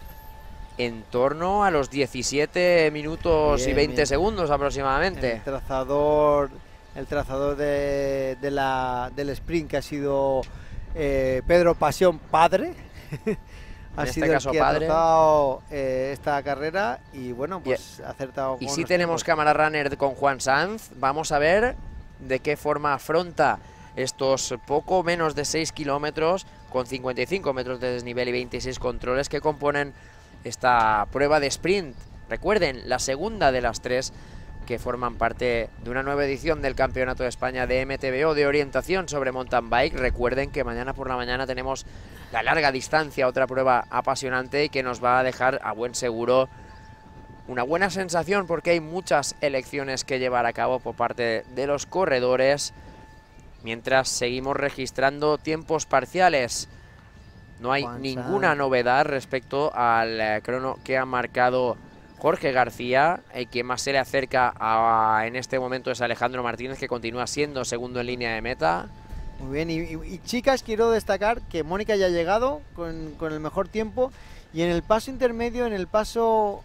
en torno a los diecisiete minutos bien, y veinte bien. segundos aproximadamente. El trazador, el trazador de, de la, del sprint, que ha sido eh, Pedro Pasión padre. ha en sido este caso el que padre. ha trazado eh, esta carrera y bueno, pues y, ha acertado. Y si tenemos cámara runner con Juan Sanz, vamos a ver de qué forma afronta estos poco menos de seis kilómetros con cincuenta y cinco metros de desnivel y veintiséis controles que componen esta prueba de sprint. Recuerden, la segunda de las tres que forman parte de una nueva edición del Campeonato de España de M T B O de orientación sobre mountain bike. Recuerden que mañana por la mañana tenemos la larga distancia, otra prueba apasionante y que nos va a dejar a buen seguro una buena sensación, porque hay muchas elecciones que llevar a cabo por parte de los corredores, mientras seguimos registrando tiempos parciales. No hay Juan ninguna Sanz. novedad respecto al eh, crono que ha marcado Jorge García. El que más se le acerca a, en este momento es Alejandro Martínez, que continúa siendo segundo en línea de meta. Muy bien, y, y, y chicas, quiero destacar que Mónica ya ha llegado con, con el mejor tiempo, y en el paso intermedio, en el paso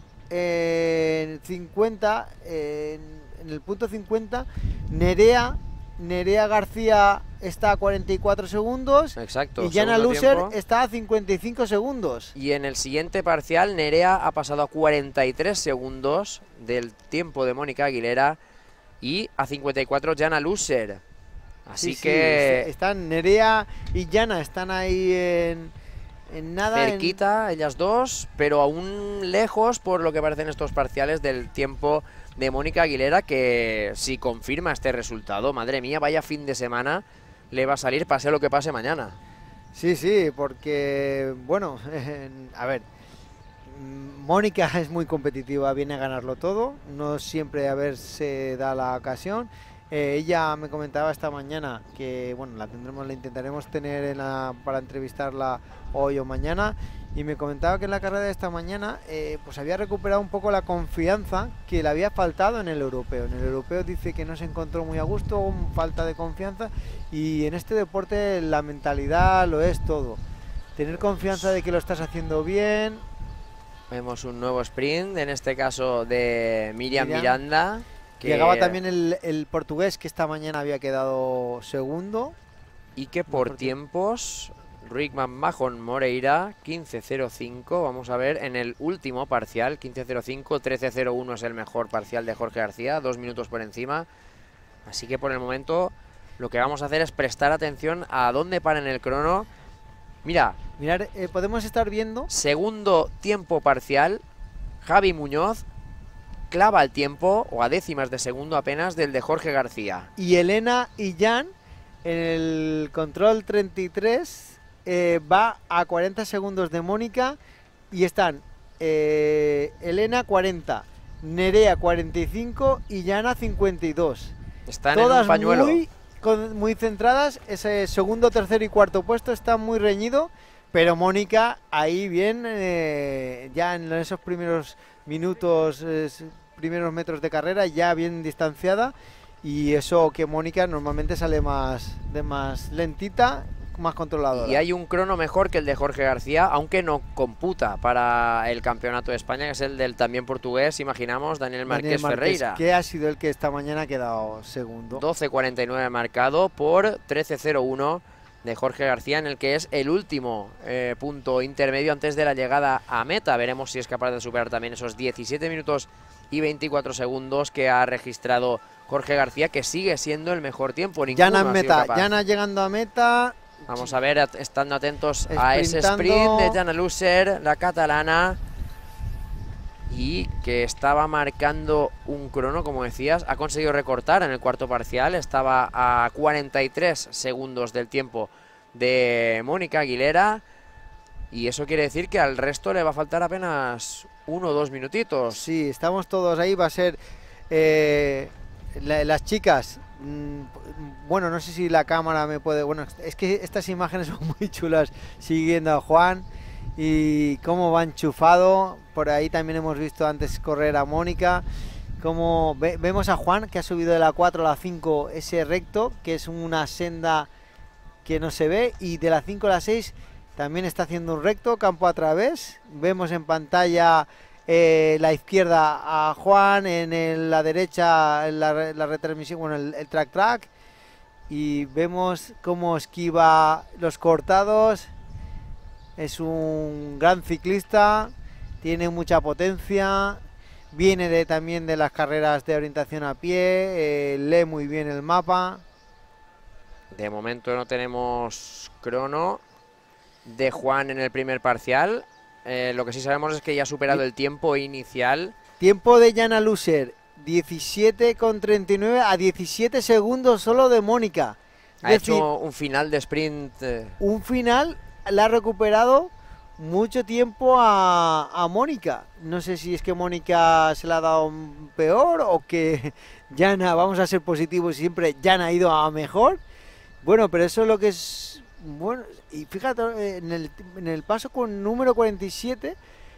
eh, cincuenta, eh, en, en el punto cincuenta, Nerea Nerea García está a cuarenta y cuatro segundos. Exacto. Y Jana Luser está a cincuenta y cinco segundos. Y en el siguiente parcial, Nerea ha pasado a cuarenta y tres segundos del tiempo de Mónica Aguilera y a cincuenta y cuatro Jana Luser. Así sí, que... Sí, están Nerea y Jana, están ahí en, en nada. Cerquita, en... ellas dos, pero aún lejos, por lo que parecen estos parciales, del tiempo de Mónica Aguilera, que si confirma este resultado, madre mía, vaya fin de semana le va a salir, pase lo que pase mañana. Sí, sí, porque, bueno, eh, a ver, Mónica es muy competitiva, viene a ganarlo todo, no siempre a ver se da la ocasión, Eh, ella me comentaba esta mañana que, bueno, la tendremos, la intentaremos tener en la, para entrevistarla hoy o mañana, y me comentaba que en la carrera de esta mañana eh, pues había recuperado un poco la confianza que le había faltado en el europeo. En el europeo dice que no se encontró muy a gusto, falta de confianza, y en este deporte la mentalidad lo es todo. Tener confianza de que lo estás haciendo bien. Vemos un nuevo sprint, en este caso de Miriam, Miriam. Miranda. Que Llegaba también el, el portugués, que esta mañana había quedado segundo. Y que por Mejor tiempos, Rickman Mahon Moreira, quince cero cinco. Vamos a ver en el último parcial, quince cero cinco, trece cero uno es el mejor parcial de Jorge García, dos minutos por encima. Así que por el momento lo que vamos a hacer es prestar atención a dónde para en el crono. Mira, Mirar, eh, podemos estar viendo. segundo tiempo parcial, Javi Muñoz clava el tiempo, o a décimas de segundo apenas, del de Jorge García. Y Elena y Jan en el control treinta y tres eh, va a cuarenta segundos de Mónica, y están eh, Elena cuarenta, Nerea cuarenta y cinco y Jana cincuenta y dos. Están Todas en un pañuelo. Muy, con, muy centradas. Ese segundo, tercero y cuarto puesto está muy reñido, pero Mónica ahí bien, eh, ya en esos primeros minutos, eh, primeros metros de carrera, ya bien distanciada, y eso que Mónica normalmente sale más de más lentita, más controladora. Y hay un crono mejor que el de Jorge García, aunque no computa para el campeonato de España, que es el del también portugués, imaginamos, Daniel Márquez, Daniel Márquez, Ferreira. que ha sido el que esta mañana ha quedado segundo. doce cuarenta y nueve marcado por trece cero uno de Jorge García, en el que es el último eh, punto intermedio antes de la llegada a meta. Veremos si es capaz de superar también esos diecisiete minutos y veinticuatro segundos que ha registrado Jorge García, que sigue siendo el mejor tiempo. Jana en meta, Jana llegando a meta. Vamos a ver, at estando atentos a ese Sprintando. sprint de Jana Lusser, la catalana, y que estaba marcando un crono, como decías, ha conseguido recortar en el cuarto parcial, estaba a cuarenta y tres segundos del tiempo de Mónica Aguilera, y eso quiere decir que al resto le va a faltar apenas uno o dos minutitos. Sí, estamos todos ahí, va a ser eh, la, las chicas. Bueno, no sé si la cámara me puede... Bueno, es que estas imágenes son muy chulas, siguiendo a Juan y cómo va enchufado. Por ahí también hemos visto antes correr a Mónica. Como ve, vemos a Juan, que ha subido de la cuatro a la cinco ese recto, que es una senda que no se ve, y de la cinco a la seis también está haciendo un recto, campo a través. Vemos en pantalla eh, la izquierda a Juan, en el, la derecha la, la retransmisión, bueno, el, el track track, y vemos cómo esquiva los cortados. Es un gran ciclista, tiene mucha potencia, viene de, también de las carreras de orientación a pie, eh, lee muy bien el mapa. De momento no tenemos crono de Juan en el primer parcial. Eh, lo que sí sabemos es que ya ha superado el tiempo inicial. Tiempo de Jana Lusser, diecisiete con treinta y nueve a diecisiete segundos solo de Mónica. Ha hecho un final de sprint. Eh. Un final, la ha recuperado mucho tiempo a, a Mónica. No sé si es que Mónica se la ha dado peor o que Jana, vamos a ser positivos siempre, Jana ha ido a mejor. Bueno, pero eso es lo que es... Bueno, y fíjate, en el, en el paso con número cuarenta y siete,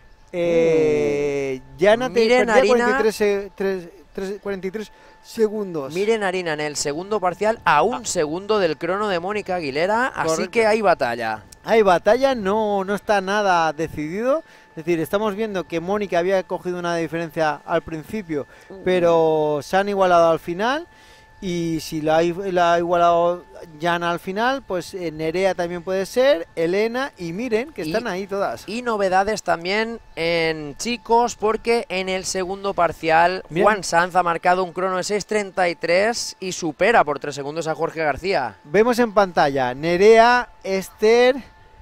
eh, uh, Jana te perdía cuarenta y tres, tres, tres, cuarenta y tres segundos. Miren Harina en el segundo parcial a un ah. segundo del crono de Mónica Aguilera, Correcto. Así que hay batalla. Hay batalla, no, no está nada decidido. Es decir, estamos viendo que Mónica había cogido una diferencia al principio, uh. pero se han igualado al final. Y si la, la ha igualado Jana al final, pues eh, Nerea también puede ser, Elena y Miren, que están y, ahí todas. Y novedades también en chicos, porque en el segundo parcial Miren. Juan Sanz ha marcado un crono de seis treinta y tres y supera por tres segundos a Jorge García. Vemos en pantalla Nerea, Esther,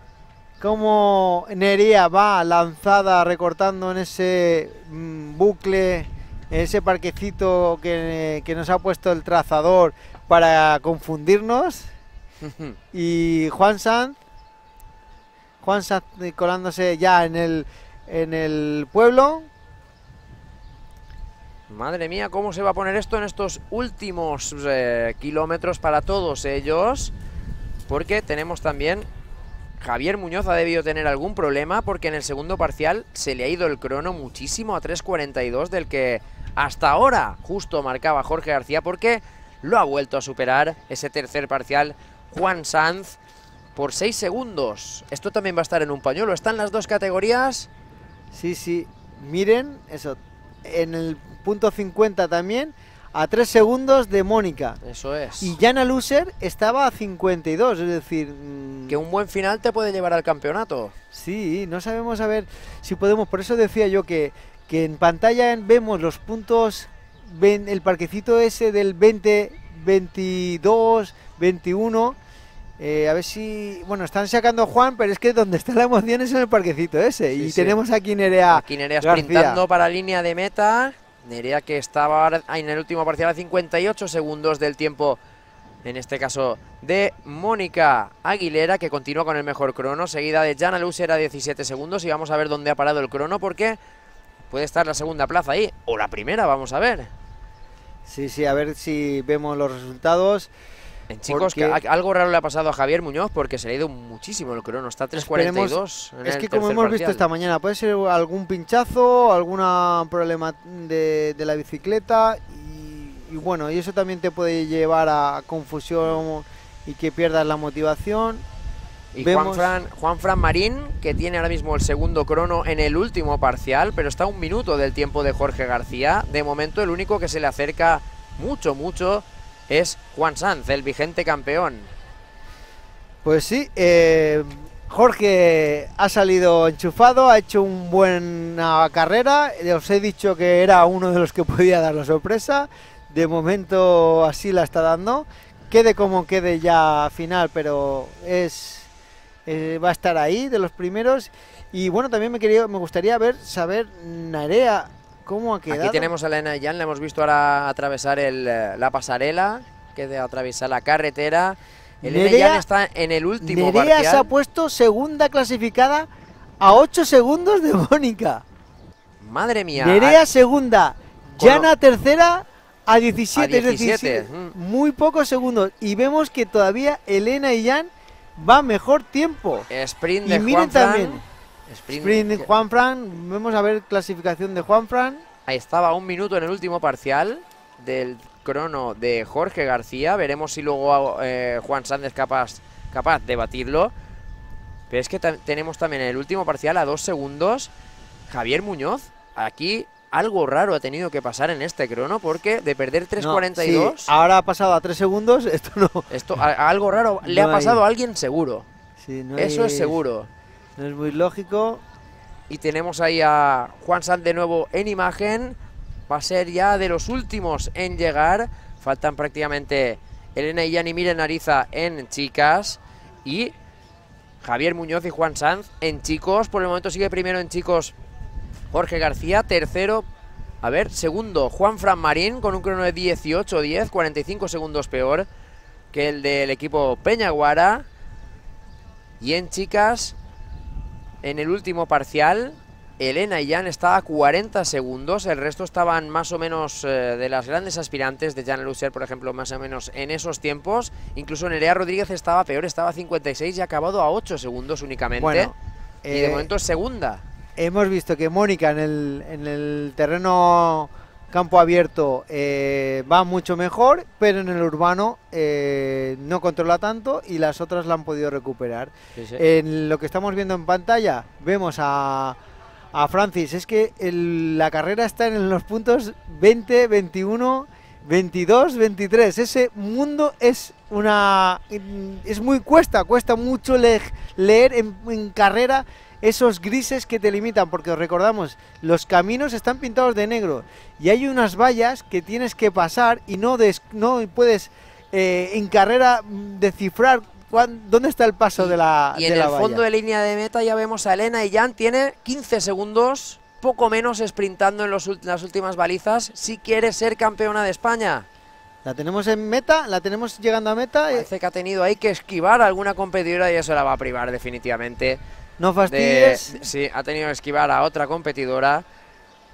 como Nerea va lanzada recortando en ese mmm, bucle, ese parquecito que, que nos ha puesto el trazador para confundirnos. Y Juan Sanz, Juan Sanz colándose ya en el, en el pueblo. Madre mía, cómo se va a poner esto en estos últimos eh, kilómetros para todos ellos. Porque tenemos también... Javier Muñoz ha debido tener algún problema porque en el segundo parcial se le ha ido el crono muchísimo a tres cuarenta y dos del que hasta ahora justo marcaba Jorge García, porque lo ha vuelto a superar ese tercer parcial Juan Sanz por seis segundos. Esto también va a estar en un pañuelo. ¿Están las dos categorías? Sí, sí. Miren, eso. En el punto cincuenta también, a tres segundos de Mónica. Eso es. Y Jana Loser estaba a cincuenta y dos, es decir... Mmm, que un buen final te puede llevar al campeonato. Sí, no sabemos a ver si podemos... Por eso decía yo que, que en pantalla vemos los puntos, ven el parquecito ese del veinte, veintidós, veintiuno... Eh, a ver si... Bueno, están sacando a Juan, pero es que donde está la emoción es en el parquecito ese. Sí, y sí. Tenemos aquí Nerea Aquí Nerea sprintando para línea de meta. Nerea que estaba ahora en el último parcial a cincuenta y ocho segundos del tiempo, en este caso de Mónica Aguilera, que continúa con el mejor crono, seguida de Jana Loser a diecisiete segundos. Y vamos a ver dónde ha parado el crono, porque puede estar la segunda plaza ahí, o la primera, vamos a ver. Sí, sí, a ver si vemos los resultados. En chicos, que algo raro le ha pasado a Javier Muñoz, porque se le ha ido muchísimo el crono, está a tres cuarenta y dos. Es que como hemos visto esta mañana, puede ser algún pinchazo, algún problema de, de la bicicleta y, y bueno, y eso también te puede llevar a confusión y que pierdas la motivación. Y Juan Fran, Juan Fran Marín, que tiene ahora mismo el segundo crono en el último parcial, pero está a un minuto del tiempo de Jorge García. De momento el único que se le acerca mucho, mucho es Juan Sanz, el vigente campeón. Pues sí, eh, Jorge ha salido enchufado, ha hecho una buena carrera. Os he dicho que era uno de los que podía dar la sorpresa. De momento así la está dando. Quede como quede ya final, pero es eh, va a estar ahí de los primeros. Y bueno, también me quería, me gustaría ver, saber Nerea cómo ha quedado. Aquí tenemos a Elena Jan, le hemos visto ahora atravesar el, la pasarela, que de atravesar la carretera. Elena Jan está en el último Nerea parcial. se ha puesto segunda clasificada a ocho segundos de Mónica. Madre mía. Nerea segunda, Jana tercera a diecisiete, a diecisiete. Es decir, muy pocos segundos. Y vemos que todavía Elena y Jan va mejor tiempo. Sprint y de miren Juan Fran. también. Sprint, Sprint de Juan Fran. Vamos a ver clasificación de Juan Fran. Ahí estaba, un minuto en el último parcial del crono de Jorge García. Veremos si luego eh, Juan Sanz es capaz, capaz de batirlo. Pero es que tenemos también en el último parcial a dos segundos Javier Muñoz. Aquí algo raro ha tenido que pasar en este crono, porque de perder tres cuarenta y dos... No, sí, ahora ha pasado a tres segundos, esto no... Esto, a, a algo raro le no ha pasado hay. a alguien seguro. Sí, no Eso hay, es seguro. No es muy lógico. Y tenemos ahí a Juan Sanz de nuevo en imagen. Va a ser ya de los últimos en llegar. Faltan prácticamente Elena y Yani Miren Ariza en chicas. Y Javier Muñoz y Juan Sanz en chicos. Por el momento sigue primero en chicos Jorge García. Tercero, a ver, segundo Juan Fran Marín con un crono de dieciocho diez, cuarenta y cinco segundos peor que el del equipo Peñaguara. Y en chicas, en el último parcial, Elena y Jan estaba a cuarenta segundos. El resto estaban más o menos eh, de las grandes aspirantes de Jana Loser, por ejemplo, más o menos en esos tiempos. Incluso Nerea Rodríguez estaba peor, estaba a cincuenta y seis y ha acabado a ocho segundos únicamente. Bueno, y eh, de momento es segunda. Hemos visto que Mónica en el, en el terreno campo abierto eh, va mucho mejor, pero en el urbano eh, no controla tanto y las otras la han podido recuperar. Sí, sí. En lo que estamos viendo en pantalla vemos a, a Francis, es que el, la carrera está en los puntos veinte, veintiuno, veintidós, veintitrés. Ese mundo es una es muy cuesta, cuesta mucho le, leer en, en carrera esos grises que te limitan, porque os recordamos, los caminos están pintados de negro y hay unas vallas que tienes que pasar y no, des, no puedes eh, en carrera descifrar cuán, dónde está el paso y, de la Y en de el la fondo valla. de línea de meta ya vemos a Elena y Jan, tiene quince segundos, poco menos, sprintando en los, las últimas balizas, si quiere ser campeona de España. La tenemos en meta, la tenemos llegando a meta. Parece que ha tenido ahí que esquivar a alguna competidora y eso la va a privar definitivamente. No fastidies. De, sí, ha tenido que esquivar a otra competidora.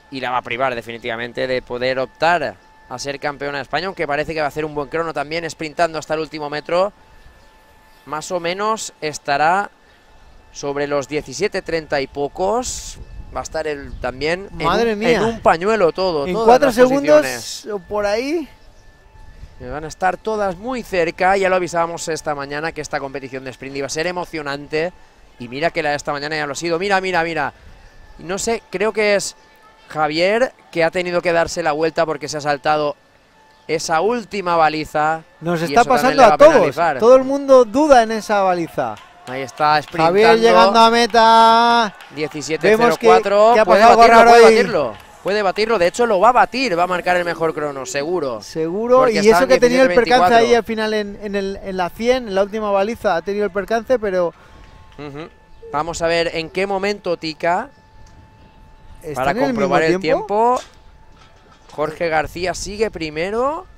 y la va a privar definitivamente de poder optar a ser campeona de España, aunque parece que va a hacer un buen crono también, sprintando hasta el último metro. Más o menos estará sobre los diecisiete treinta y pocos. Va a estar él también Madre en, un, mía. en un pañuelo todo. En todas cuatro las segundos posiciones. o por ahí. Van a estar todas muy cerca. Ya lo avisábamos esta mañana que esta competición de sprint iba a ser emocionante. Y mira que la de esta mañana ya lo ha sido. Mira, mira, mira. No sé, creo que es Javier que ha tenido que darse la vuelta porque se ha saltado esa última baliza. Nos y está eso también pasando le va a todos. penalizar. Todo el mundo duda en esa baliza. Ahí está sprintando. Javier llegando a meta. diecisiete cero Vemos que, cuatro. que ha Puede pasado algo batirlo, raro puede ahí. batirlo. Puede batirlo. De hecho, lo va a batir. Va a marcar el mejor crono, seguro. Seguro. Porque Y está eso en que ha tenido el diecisiete percance ahí veinticuatro. al final en, en, el, en la cien, en la última baliza, ha tenido el percance, pero Ujú. Vamos a ver en qué momento tica ¿están para en el comprobar mismo el tiempo. Jorge García sigue primero.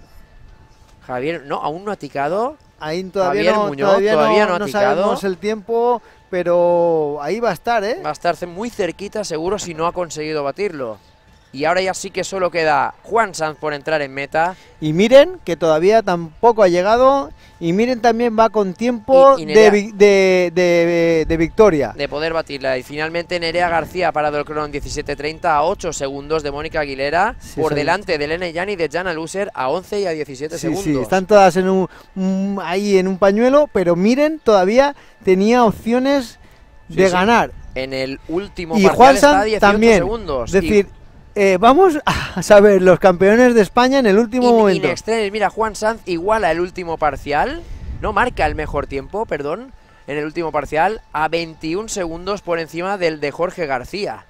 Javier, no, aún no ha ticado. Ahí todavía, Javier no, Muñoz todavía, todavía no, no ha no ticado. sabemos el tiempo, pero ahí va a estar, ¿eh? Va a estar muy cerquita, seguro, si no ha conseguido batirlo. Y ahora ya sí que solo queda Juan Sanz por entrar en meta. Y miren que todavía tampoco ha llegado. Y miren también va con tiempo Y- y de, Nerea- vi- de, de- de victoria. De poder batirla. Y finalmente Nerea García ha parado el crono en diecisiete treinta a ocho segundos de Mónica Aguilera. Sí, por son- delante de Elena Jan y de Jana Luser a once y a diecisiete Sí, segundos. sí, están todas en un, un- ahí en un pañuelo, pero miren, todavía tenía opciones Sí, de sí. ganar. En el último Y parcial Juan está a Sanz dieciocho también. segundos. Es decir, eh, vamos a saber los campeones de España en el último y, in- momento. in extremis, mira, Juan Sanz iguala el último parcial. No marca el mejor tiempo, perdón, en el último parcial, a veintiún segundos por encima del de Jorge García.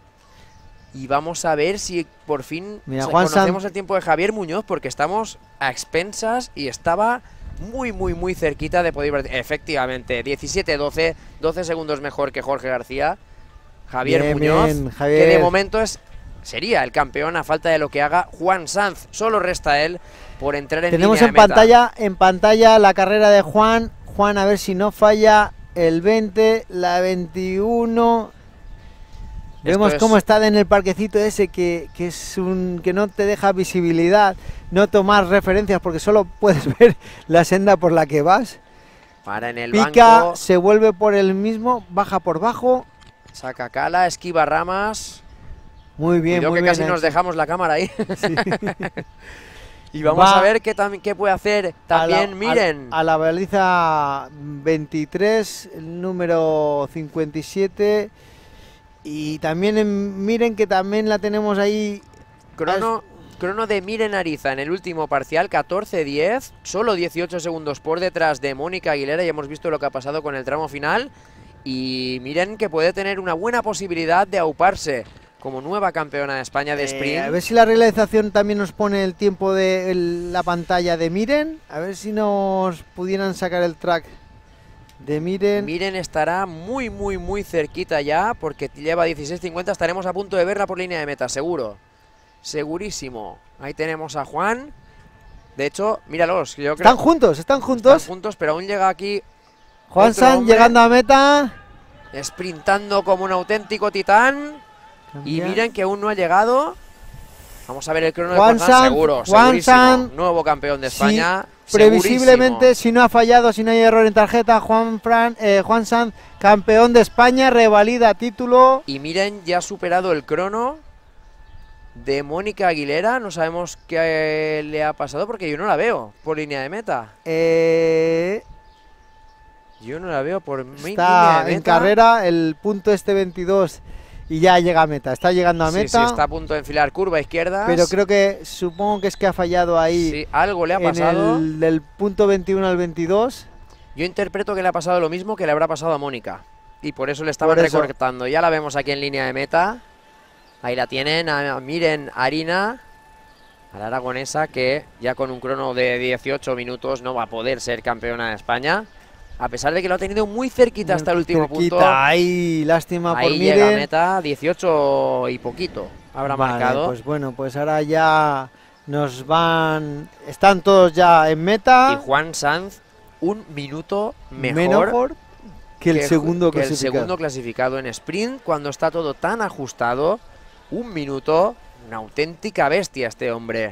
Y vamos a ver si por fin Mira, sa- Juan conocemos Sanz- el tiempo de Javier Muñoz, porque estamos a expensas y estaba muy, muy, muy cerquita de poder... Efectivamente, diecisiete doce, doce segundos mejor que Jorge García. Javier Bien, Muñoz, bien, que Javier. de momento es sería el campeón a falta de lo que haga Juan Sanz. Solo resta él por entrar en Tenemos línea en de meta. pantalla, en pantalla la carrera de Juan. Juan, a ver si no falla el veinte, la veintiuno. Vemos es- cómo está en el parquecito ese que, que es un que no te deja visibilidad, no tomar referencias porque solo puedes ver la senda por la que vas. Para en el Pica, banco, se vuelve por el mismo, baja por bajo. saca cala, esquiva ramas. Muy bien, Cuidado muy que bien. casi nos hecho. dejamos la cámara ahí. Sí. Y vamos Va a ver qué, tam- qué puede hacer también, a la, miren. A, a la baliza veintitrés, el número cincuenta y siete. Y también en- miren que también la tenemos ahí. Crono, crono de Miren Ariza en el último parcial, catorce diez, solo dieciocho segundos por detrás de Mónica Aguilera. Ya hemos visto lo que ha pasado con el tramo final. Y miren que puede tener una buena posibilidad de auparse como nueva campeona de España de Eh, sprint. a ver si la realización también nos pone el tiempo de el- la pantalla de Miren. A ver si nos pudieran sacar el track de Miren. Miren estará muy, muy, muy cerquita ya, porque lleva dieciséis cincuenta. Estaremos a punto de verla por línea de meta, seguro. Segurísimo. Ahí tenemos a Juan. De hecho, míralos. Yo creo Están juntos, están juntos. están juntos, pero aún llega aquí Juan otro Sanz hombre. llegando a meta. sprintando como un auténtico titán. Y Cambia. miren que aún no ha llegado. Vamos a ver el crono de Juan Juan Sanz, Sanz, seguro, Juan segurísimo. Sanz. Nuevo campeón de Sí, España. Previsiblemente, segurísimo. si no ha fallado, si no hay error en tarjeta, Juan, Fran, eh, Juan Sanz, campeón de España, revalida título. Y miren, ya ha superado el crono de Mónica Aguilera. No sabemos qué le ha pasado porque yo no la veo por línea de meta. Eh, Yo no la veo por mi línea está de en meta. carrera el punto este veintidós y ya llega a meta. Está llegando a Sí, meta, sí, está a punto de enfilar curva izquierda. pero creo que supongo que es que ha fallado ahí Sí, algo le ha en pasado. el del punto veintiuno al veintidós. Yo interpreto que le ha pasado lo mismo que le habrá pasado a Mónica. Y por eso le estaban Por eso. recortando. Ya la vemos aquí en línea de meta. Ahí la tienen. A, miren, Arina, a la aragonesa, que ya con un crono de dieciocho minutos no va a poder ser campeona de España. A pesar de que lo ha tenido muy cerquita hasta el último Cerquita, punto. Ahí, lástima por Ahí llega a Miren. meta, dieciocho y poquito habrá Vale, marcado. Pues bueno, pues ahora ya nos van. Están todos ya en meta. Y Juan Sanz, un minuto mejor, Mejor que el que- segundo que el clasificado. segundo clasificado en sprint, cuando está todo tan ajustado. un minuto. Una auténtica bestia este hombre.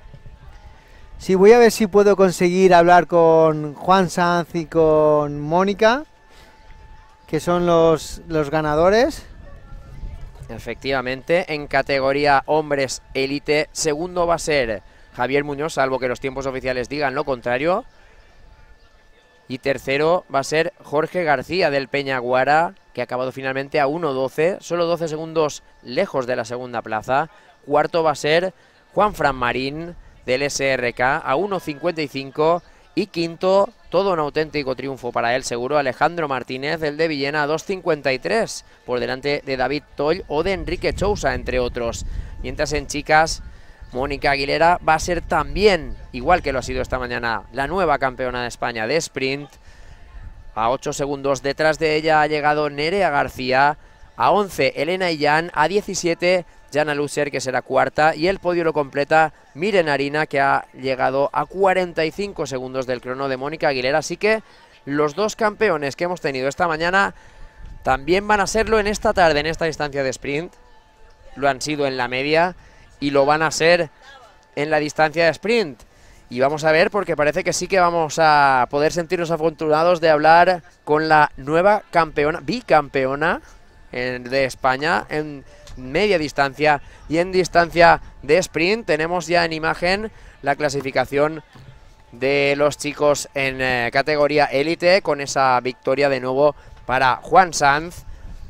Sí, voy a ver si puedo conseguir hablar con Juan Sanz y con Mónica, que son los, los ganadores. Efectivamente, en categoría hombres élite, segundo va a ser Javier Muñoz, salvo que los tiempos oficiales digan lo contrario. Y tercero va a ser Jorge García del Peñaguara, que ha acabado finalmente a uno doce, solo doce segundos lejos de la segunda plaza. Cuarto va a ser Juan Fran Marín del S R K a uno cincuenta y cinco. Y quinto, todo un auténtico triunfo para él seguro, Alejandro Martínez del de Villena a dos cincuenta y tres, por delante de David Toll o de Enrique Chousa, entre otros. Mientras en chicas, Mónica Aguilera va a ser también, igual que lo ha sido esta mañana, la nueva campeona de España de sprint. A ocho segundos detrás de ella ha llegado Nerea García, a once Elena Illán, a diecisiete Jana Lucer, que será cuarta, y el podio lo completa Miren Arina, que ha llegado a cuarenta y cinco segundos del crono de Mónica Aguilera. Así que los dos campeones que hemos tenido esta mañana también van a serlo en esta tarde, en esta distancia de sprint. Lo han sido en la media y lo van a ser en la distancia de sprint. Y vamos a ver, porque parece que sí que vamos a poder sentirnos afortunados de hablar con la nueva campeona, bicampeona en, de España en media distancia y en distancia de sprint. Tenemos ya en imagen la clasificación de los chicos en eh, categoría élite, con esa victoria de nuevo para Juan Sanz.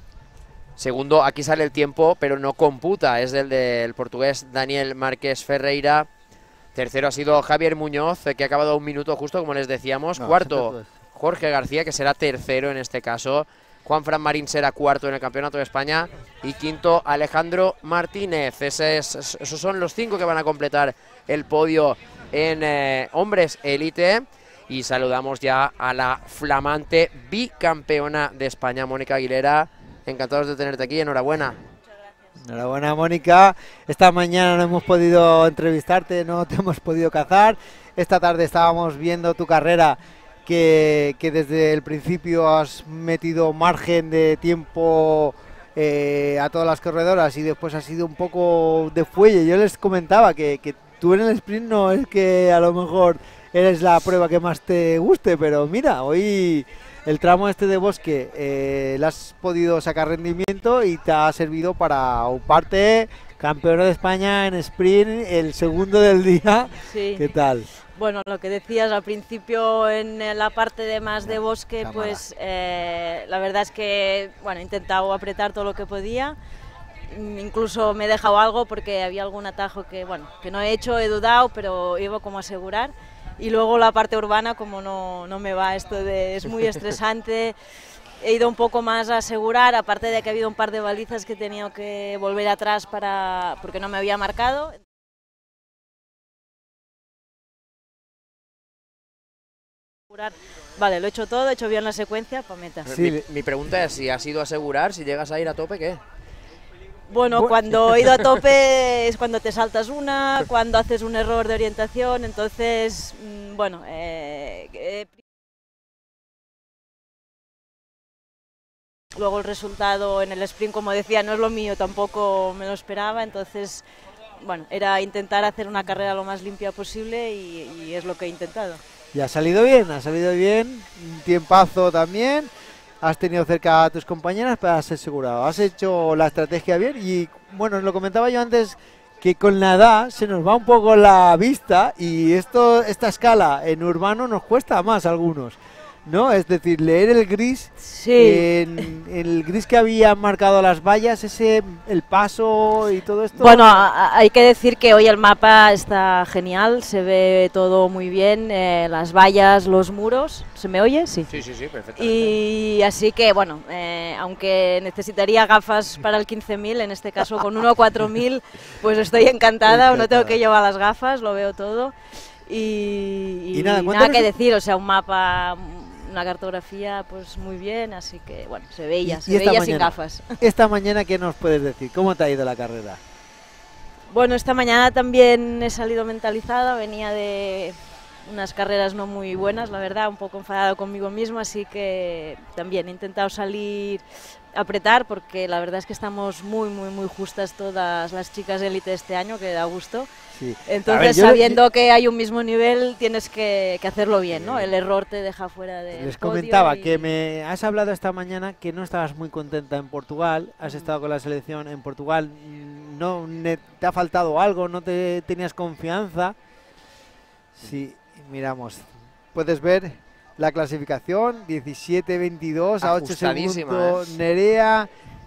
Segundo, aquí sale el tiempo, pero no computa, es del del portugués Daniel Márquez Ferreira. Tercero ha sido Javier Muñoz, que ha acabado a un minuto justo, como les decíamos. No, Cuarto, Jorge García, que será tercero en este caso. Juan Fran Marín será cuarto en el Campeonato de España. Y quinto, Alejandro Martínez. Ese es, esos son los cinco que van a completar el podio en eh, hombres élite. Y saludamos ya a la flamante bicampeona de España, Mónica Aguilera. Encantados de tenerte aquí, enhorabuena. Enhorabuena, Mónica. Esta mañana no hemos podido entrevistarte, no te hemos podido cazar. Esta tarde estábamos viendo tu carrera, que, que desde el principio has metido margen de tiempo eh, a todas las corredoras y después ha sido un poco de fuelle. Yo les comentaba que, que tú en el sprint no es que a lo mejor eres la prueba que más te guste, pero mira, hoy el tramo este de bosque eh, le has podido sacar rendimiento y te ha servido para uparte campeona de España en sprint, el segundo del día. Sí. ¿Qué tal? Bueno, lo que decías al principio en la parte de más de bosque, Cámara. pues eh, la verdad es que bueno, he intentado apretar todo lo que podía. Incluso me he dejado algo porque había algún atajo que bueno que no he hecho, he dudado, pero iba como a asegurar. Y luego la parte urbana, como no, no me va esto de... es muy estresante, he ido un poco más a asegurar, aparte de que ha habido un par de balizas que he tenido que volver atrás para porque no me había marcado. Vale, lo he hecho todo, he hecho bien la secuencia, para meta. Sí. Mi, mi pregunta es, si has ido a asegurar, si llegas a ir a tope, ¿qué? Bueno, cuando he ido a tope es cuando te saltas una, cuando haces un error de orientación, entonces, bueno, eh, eh, luego el resultado en el sprint, como decía, no es lo mío, tampoco me lo esperaba, entonces, bueno, era intentar hacer una carrera lo más limpia posible y, y es lo que he intentado. Y ha salido bien, ha salido bien, un tiempazo también. Has tenido cerca a tus compañeras, pero has asegurado, has hecho la estrategia bien y bueno, lo comentaba yo antes que con la edad se nos va un poco la vista y esto, esta escala en urbano nos cuesta más a algunos, ¿no? Es decir, leer el gris, sí. en, el gris que había marcado las vallas, ese el paso y todo esto. Bueno, a, hay que decir que hoy el mapa está genial, se ve todo muy bien, eh, las vallas, los muros. ¿Se me oye? Sí. Sí, sí, sí, perfectamente. Y así que, bueno, eh, aunque necesitaría gafas para el quince mil, en este caso con uno a cuatro mil, pues estoy encantada, no tengo que llevar las gafas, lo veo todo. Y, y, y nada, nada que decir, o sea, un mapa, una cartografía, pues muy bien, así que, bueno, se veía, se veía mañana, sin gafas. Esta mañana, ¿qué nos puedes decir? ¿Cómo te ha ido la carrera? Bueno, esta mañana también he salido mentalizada, venía de... unas carreras no muy buenas, la verdad, un poco enfadado conmigo mismo, así que también he intentado salir, apretar, porque la verdad es que estamos muy, muy, muy justas todas las chicas de élite este año, que da gusto. Sí. Entonces, ver, yo sabiendo le... que hay un mismo nivel, tienes que, que hacerlo bien, ¿no? El error te deja fuera de. Les comentaba y... que me has hablado esta mañana que no estabas muy contenta en Portugal, has Mm. estado con la selección en Portugal, no ne- te ha faltado algo, no te tenías confianza. Sí, miramos, puedes ver la clasificación, diecisiete veintidós a ocho Ajustadísima, segundos, ¿eh? Nerea,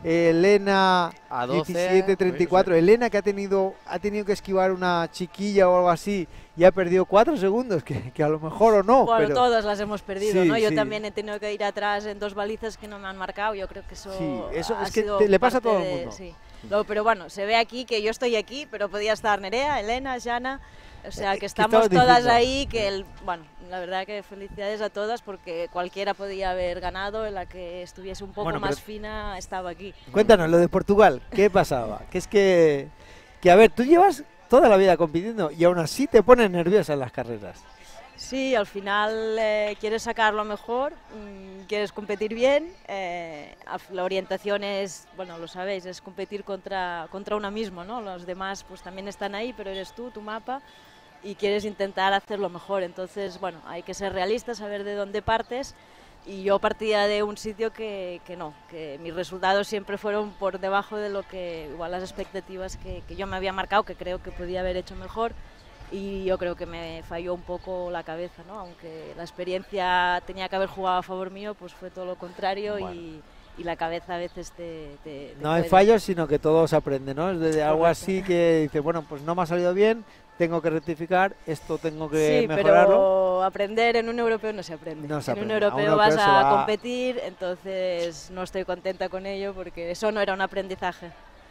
Elena A doce, diecisiete treinta y cuatro, sí, sí. Elena que ha tenido ha tenido que esquivar una chiquilla o algo así y ha perdido cuatro segundos, que, que a lo mejor o no, Bueno, pero todas las hemos perdido, Sí, ¿no? Yo sí. también he tenido que ir atrás en dos balizas que no me han marcado, yo creo que eso, Sí, eso ha es que sido te- le pasa a parte todo el de- mundo. sí. Lo- pero bueno, se ve aquí que yo estoy aquí, pero podía estar Nerea, Elena, Jana, o sea, Eh, que ¿qué estamos estabas todas diciendo? ahí, que el, bueno, la verdad que felicidades a todas porque cualquiera podía haber ganado, en la que estuviese un poco Bueno, más pero- fina estaba aquí. Cuéntanos lo de Portugal, ¿qué pasaba? Que es que, que, a ver, tú llevas toda la vida compitiendo y aún así te pones nerviosa en las carreras. Sí, al final eh, quieres sacar lo mejor, mmm, quieres competir bien, eh, af- la orientación es, bueno, lo sabéis, es competir contra, contra uno mismo, ¿no? Los demás pues también están ahí, pero eres tú, tu mapa, y quieres intentar hacerlo mejor. Entonces, bueno, hay que ser realistas, saber de dónde partes, y yo partía de un sitio que, que no, que mis resultados siempre fueron por debajo de lo que, igual las expectativas que, que yo me había marcado, que creo que podía haber hecho mejor. Y yo creo que me falló un poco la cabeza, ¿no? Aunque la experiencia tenía que haber jugado a favor mío, pues fue todo lo contrario. Bueno. y, y la cabeza a veces te... te- te No hay puede- fallos, sino que todos aprenden, ¿no? Es de algo Correcto. así que dice, bueno, pues no me ha salido bien, tengo que rectificar, esto tengo que Sí, mejorarlo. pero aprender en un europeo no se aprende. No se en un aprende. A un europeo europeo vas se a va- competir, entonces no estoy contenta con ello porque eso no era un aprendizaje.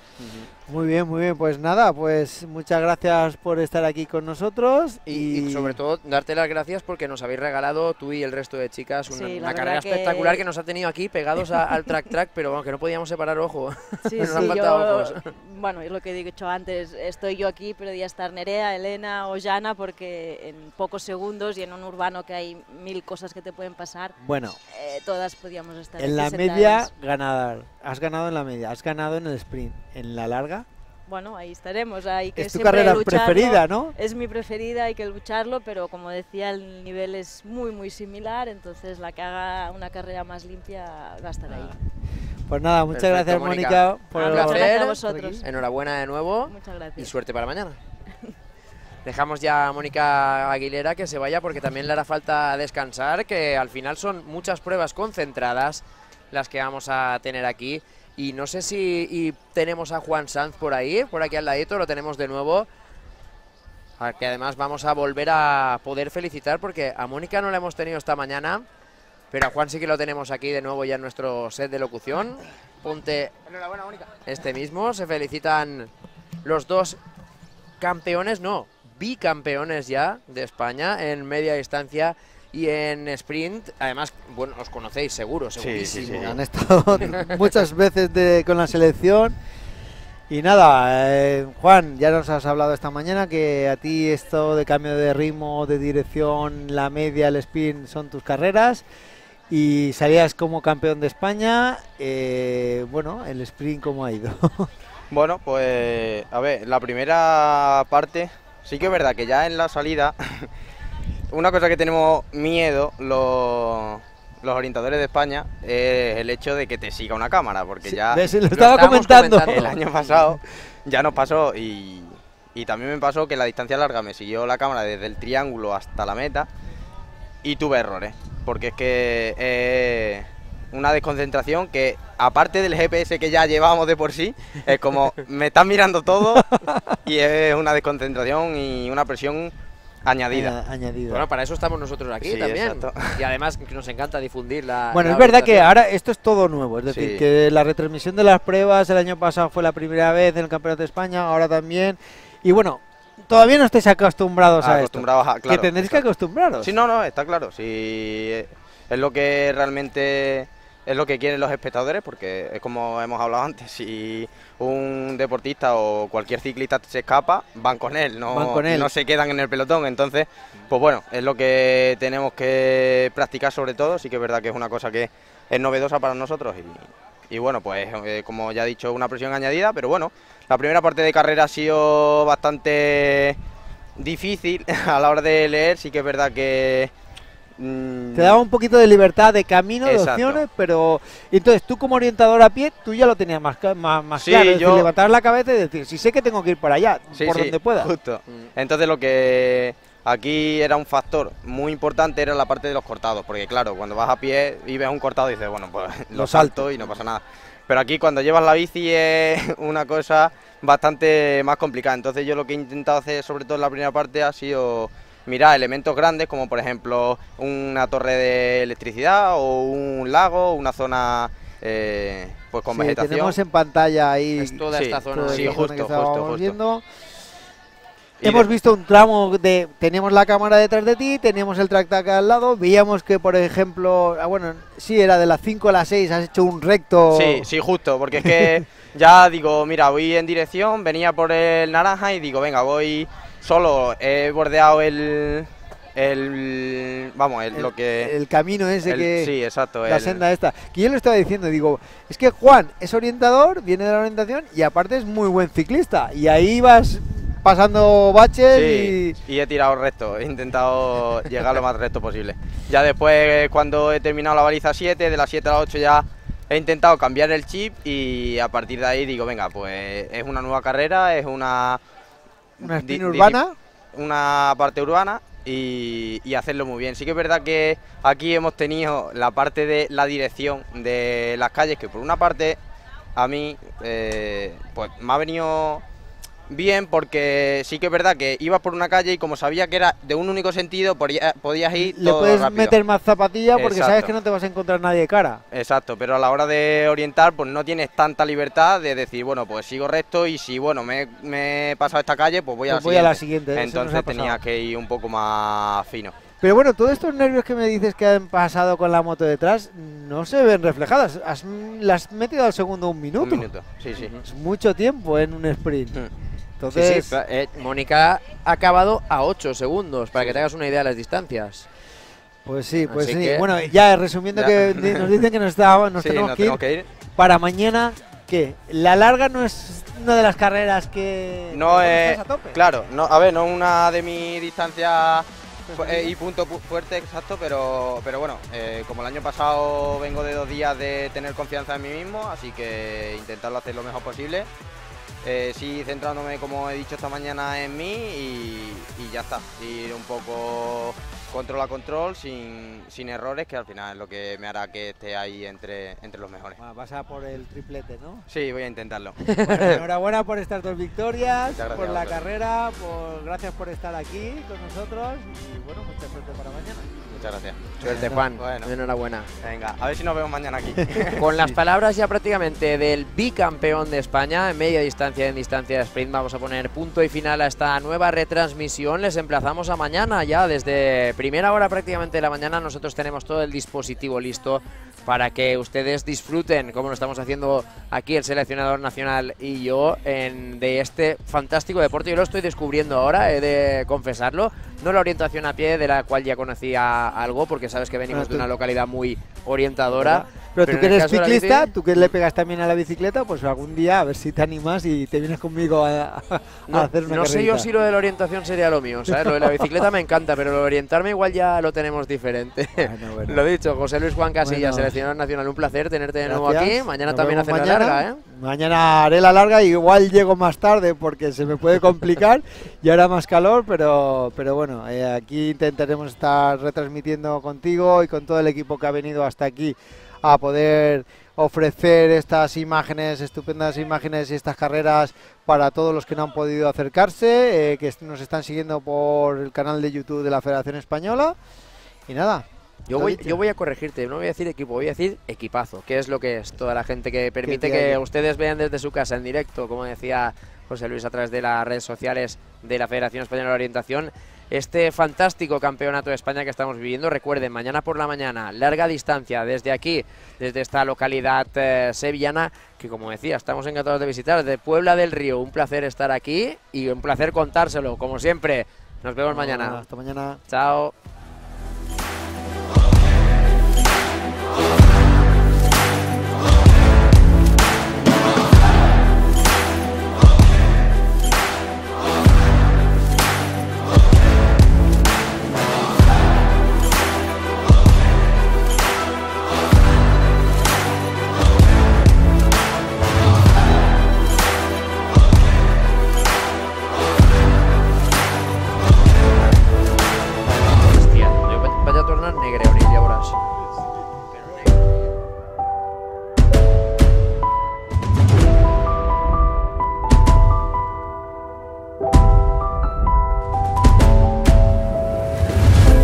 Muy bien, muy bien, pues nada, pues muchas gracias por estar aquí con nosotros Y, y sobre todo darte las gracias porque nos habéis regalado tú y el resto de chicas una, Sí, la una verdad carrera que- espectacular que nos ha tenido aquí pegados a- al track track, pero bueno, que no podíamos separar ojo. Sí, Nos sí, han faltado yo, ojos. bueno, es lo que he dicho antes, estoy yo aquí, pero podía estar Nerea, Elena o Jana, porque en pocos segundos y en un urbano que hay mil cosas que te pueden pasar, Bueno, eh, todas podíamos estar en aquí la sentadas. media ganador, has ganado en la media, has ganado en el sprint, en la larga. Bueno, ahí estaremos, hay que Es tu siempre carrera lucharlo. preferida, ¿no? Es mi preferida, hay que lucharlo, pero como decía, el nivel es muy, muy similar, entonces la que haga una carrera más limpia va a estar ahí. Pues nada, muchas Perfecto, gracias Mónica. Mónica por Un Ah, muchas placer. gracias a por vosotros. aquí. Enhorabuena de nuevo Muchas y gracias. suerte para mañana. Dejamos ya a Mónica Aguilera que se vaya porque también le hará falta descansar, que al final son muchas pruebas concentradas las que vamos a tener aquí. Y no sé si y tenemos a Juan Sanz por ahí, por aquí al ladito, lo tenemos de nuevo. A que además vamos a volver a poder felicitar porque a Mónica no la hemos tenido esta mañana, pero a Juan sí que lo tenemos aquí de nuevo ya en nuestro set de locución. Ponte Enhorabuena, Mónica. este mismo, se felicitan los dos campeones, no, bicampeones ya de España en media distancia y en sprint. Además, bueno, os conocéis seguro, Sí, segurísimo. sí, sí. Han estado muchas veces de- con la selección. Y nada, eh, Juan, ya nos has hablado esta mañana que a ti esto de cambio de ritmo, de dirección, la media, el sprint son tus carreras. Y salías como campeón de España. Eh, bueno, el sprint, ¿cómo ha ido? Bueno, pues a ver, la primera parte, sí que es verdad que ya en la salida, una cosa que tenemos miedo los, los orientadores de España es el hecho de que te siga una cámara, porque Sí, ya ves, lo lo estaba estábamos comentando. comentando. el año pasado ya nos pasó y, y también me pasó que la distancia larga me siguió la cámara desde el triángulo hasta la meta y tuve errores, porque es que eh, una desconcentración que, aparte del G P S que ya llevábamos de por sí, es como me están mirando todo y es una desconcentración y una presión añadida. Eh, añadido. Bueno, para eso estamos nosotros aquí Sí, también. exacto. Y además que nos encanta difundir la. Bueno, la es verdad que orientación. ahora esto es todo nuevo, es decir, Sí. que la retransmisión de las pruebas el año pasado fue la primera vez en el Campeonato de España, ahora también. Y bueno, todavía no estáis acostumbrados a esto. Acostumbrados a, claro, que tendréis que exacto. acostumbraros. Sí, no, no, está claro. Sí, es lo que realmente es lo que quieren los espectadores, porque es como hemos hablado antes, si un deportista o cualquier ciclista se escapa, van con él, no, Van con él. no se quedan en el pelotón. Entonces, pues bueno, es lo que tenemos que practicar sobre todo. Sí que es verdad que es una cosa que es novedosa para nosotros y, y bueno, pues eh, como ya he dicho, una presión añadida, pero bueno, la primera parte de carrera ha sido bastante difícil a la hora de leer. Sí que es verdad que te daba un poquito de libertad de camino, de Exacto. opciones, pero entonces tú como orientador a pie, tú ya lo tenías más, ca- más, más Sí, claro, es decir, yo- levantar la cabeza y decir, si sé que tengo que ir para allá, Sí, por sí, donde pueda. justo. Mm. Entonces lo que aquí era un factor muy importante era la parte de los cortados, porque claro, cuando vas a pie y ves un cortado dices, bueno, pues lo, Lo salto salto. y no pasa nada. Pero aquí cuando llevas la bici es una cosa bastante más complicada. Entonces yo lo que he intentado hacer, sobre todo en la primera parte, ha sido mirar elementos grandes como por ejemplo una torre de electricidad o un lago, una zona eh, pues con Sí, vegetación. tenemos en pantalla ahí Es toda Sí, esta zona. toda sí, esta justo, zona que justo, estábamos justo. viendo. Y Hemos de- visto un tramo de, teníamos la cámara detrás de ti, teníamos el tractac al lado, veíamos que por ejemplo, ah, bueno, sí, era de las cinco a las seis, has hecho un recto. Sí, sí, justo, porque es que ya digo, mira, voy en dirección, venía por el naranja y digo, venga, voy solo, he bordeado el, el vamos, el, el, lo que... el camino ese el- que... sí, exacto. La el- senda esta. Que yo le estaba diciendo, digo, es que Juan es orientador, viene de la orientación y aparte es muy buen ciclista. Y ahí vas pasando baches Sí, y he tirado recto, he intentado llegar lo más recto posible. Ya después, cuando he terminado la baliza siete, de las siete a las ocho ya he intentado cambiar el chip y a partir de ahí digo, venga, pues es una nueva carrera, es una... y una di- spin di- urbana. una parte urbana y, y hacerlo muy bien. Sí que es verdad que aquí hemos tenido la parte de la dirección de las calles, que por una parte a mí eh, pues me ha venido bien, porque sí que es verdad que ibas por una calle y como sabía que era de un único sentido, podía- podías ir Le todo puedes rápido. meter más zapatilla porque sabes Exacto. que no te vas a encontrar nadie de cara. Exacto, pero a la hora de orientar pues no tienes tanta libertad de decir, bueno, pues sigo recto y si bueno me, me he pasado esta calle, pues voy a Pues la voy a la siguiente. siguiente. eso nos ha Entonces pasado. tenía que ir un poco más fino. Pero bueno, todos estos nervios que me dices que han pasado con la moto detrás no se ven reflejadas. Has, las has metido al segundo un minuto. Un minuto, sí, sí. Es mucho tiempo en un sprint. Mm. Entonces, Sí, sí, eh, Mónica ha acabado a ocho segundos, para que te hagas una idea de las distancias. pues sí, pues Así sí. que- Bueno, ya resumiendo Ya. que di- nos dicen que nos, está- nos Sí, tenemos nos que ir. tenemos que ir. Para mañana, ¿qué? La larga no es una de las carreras que... No que es, estás a tope. claro, no, a ver, no una de mi distancia fu- eh, y punto pu- fuerte exacto, pero, pero bueno, eh, como el año pasado vengo de dos días de tener confianza en mí mismo, así que intentarlo hacer lo mejor posible. Eh, sí, centrándome, como he dicho esta mañana, en mí y, y ya está. Ir un poco control a control, sin, sin errores, que al final es lo que me hará que esté ahí entre, entre los mejores. Va, vas a por el triplete, ¿no? Sí, voy a intentarlo. Bueno, enhorabuena por estas dos victorias, Muchas gracias por a la vosotros. carrera, por gracias por estar aquí con nosotros y bueno, mucha suerte para mañana. Muchas gracias. Suerte, Juan. Bueno. Enhorabuena. Venga, a ver si nos vemos mañana aquí. Con las palabras ya prácticamente del bicampeón de España en media distancia y en distancia de sprint, vamos a poner punto y final a esta nueva retransmisión. Les emplazamos a mañana ya, desde primera hora prácticamente de la mañana. Nosotros tenemos todo el dispositivo listo para que ustedes disfruten, como lo estamos haciendo aquí el seleccionador nacional y yo, en, de este fantástico deporte. Yo lo estoy descubriendo ahora, he de confesarlo. No la orientación a pie, de la cual ya conocía algo, porque sabes que venimos Bueno, de tú- una localidad muy orientadora. Pero, Pero tú que en el eres caso de la ciclista, bici- tú que le pegas también a la bicicleta, pues algún día a ver si te animas y te vienes conmigo a, a No, hacer una no sé yo carrerita. si lo de la orientación sería lo mío, ¿sabes? Lo de la bicicleta me encanta, pero lo de orientarme igual ya lo tenemos diferente. Bueno, bueno. Lo dicho, José Luis Juan Casilla, Bueno. seleccionador nacional, un placer tenerte de nuevo Gracias. aquí. Mañana Nos también vemos hacer la mañana. larga, ¿eh? Mañana haré la larga y igual llego más tarde porque se me puede complicar y ahora más calor, pero, pero bueno, eh, aquí intentaremos estar retransmitiendo contigo y con todo el equipo que ha venido hasta aquí a poder ofrecer estas imágenes, estupendas imágenes y estas carreras para todos los que no han podido acercarse, eh, que nos están siguiendo por el canal de YouTube de la Federación Española. Y nada. Yo lo voy, dicho. yo voy a corregirte, no voy a decir equipo, voy a decir equipazo, que es lo que es toda la gente que permite día a que día. ustedes vean desde su casa en directo, como decía José Luis, a través de las redes sociales de la Federación Española de Orientación, este fantástico campeonato de España que estamos viviendo. Recuerden, mañana por la mañana, larga distancia desde aquí, desde esta localidad eh, sevillana, que como decía, estamos encantados de visitar, de Puebla del Río. Un placer estar aquí y un placer contárselo, como siempre. Nos vemos Bueno, mañana. hasta mañana. Chao.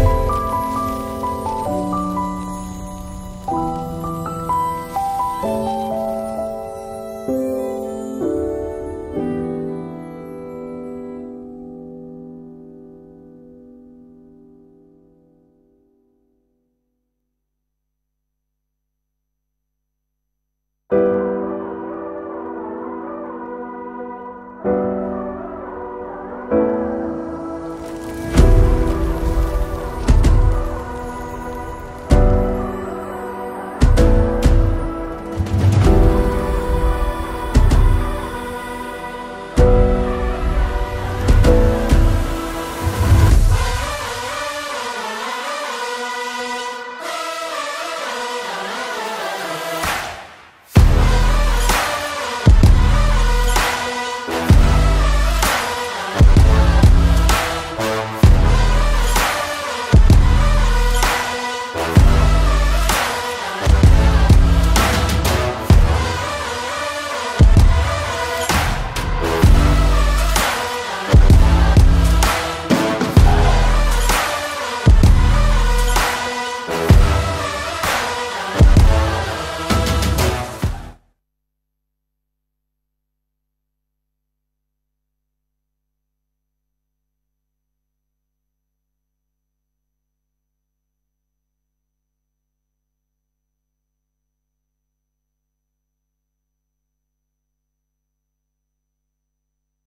Thank you.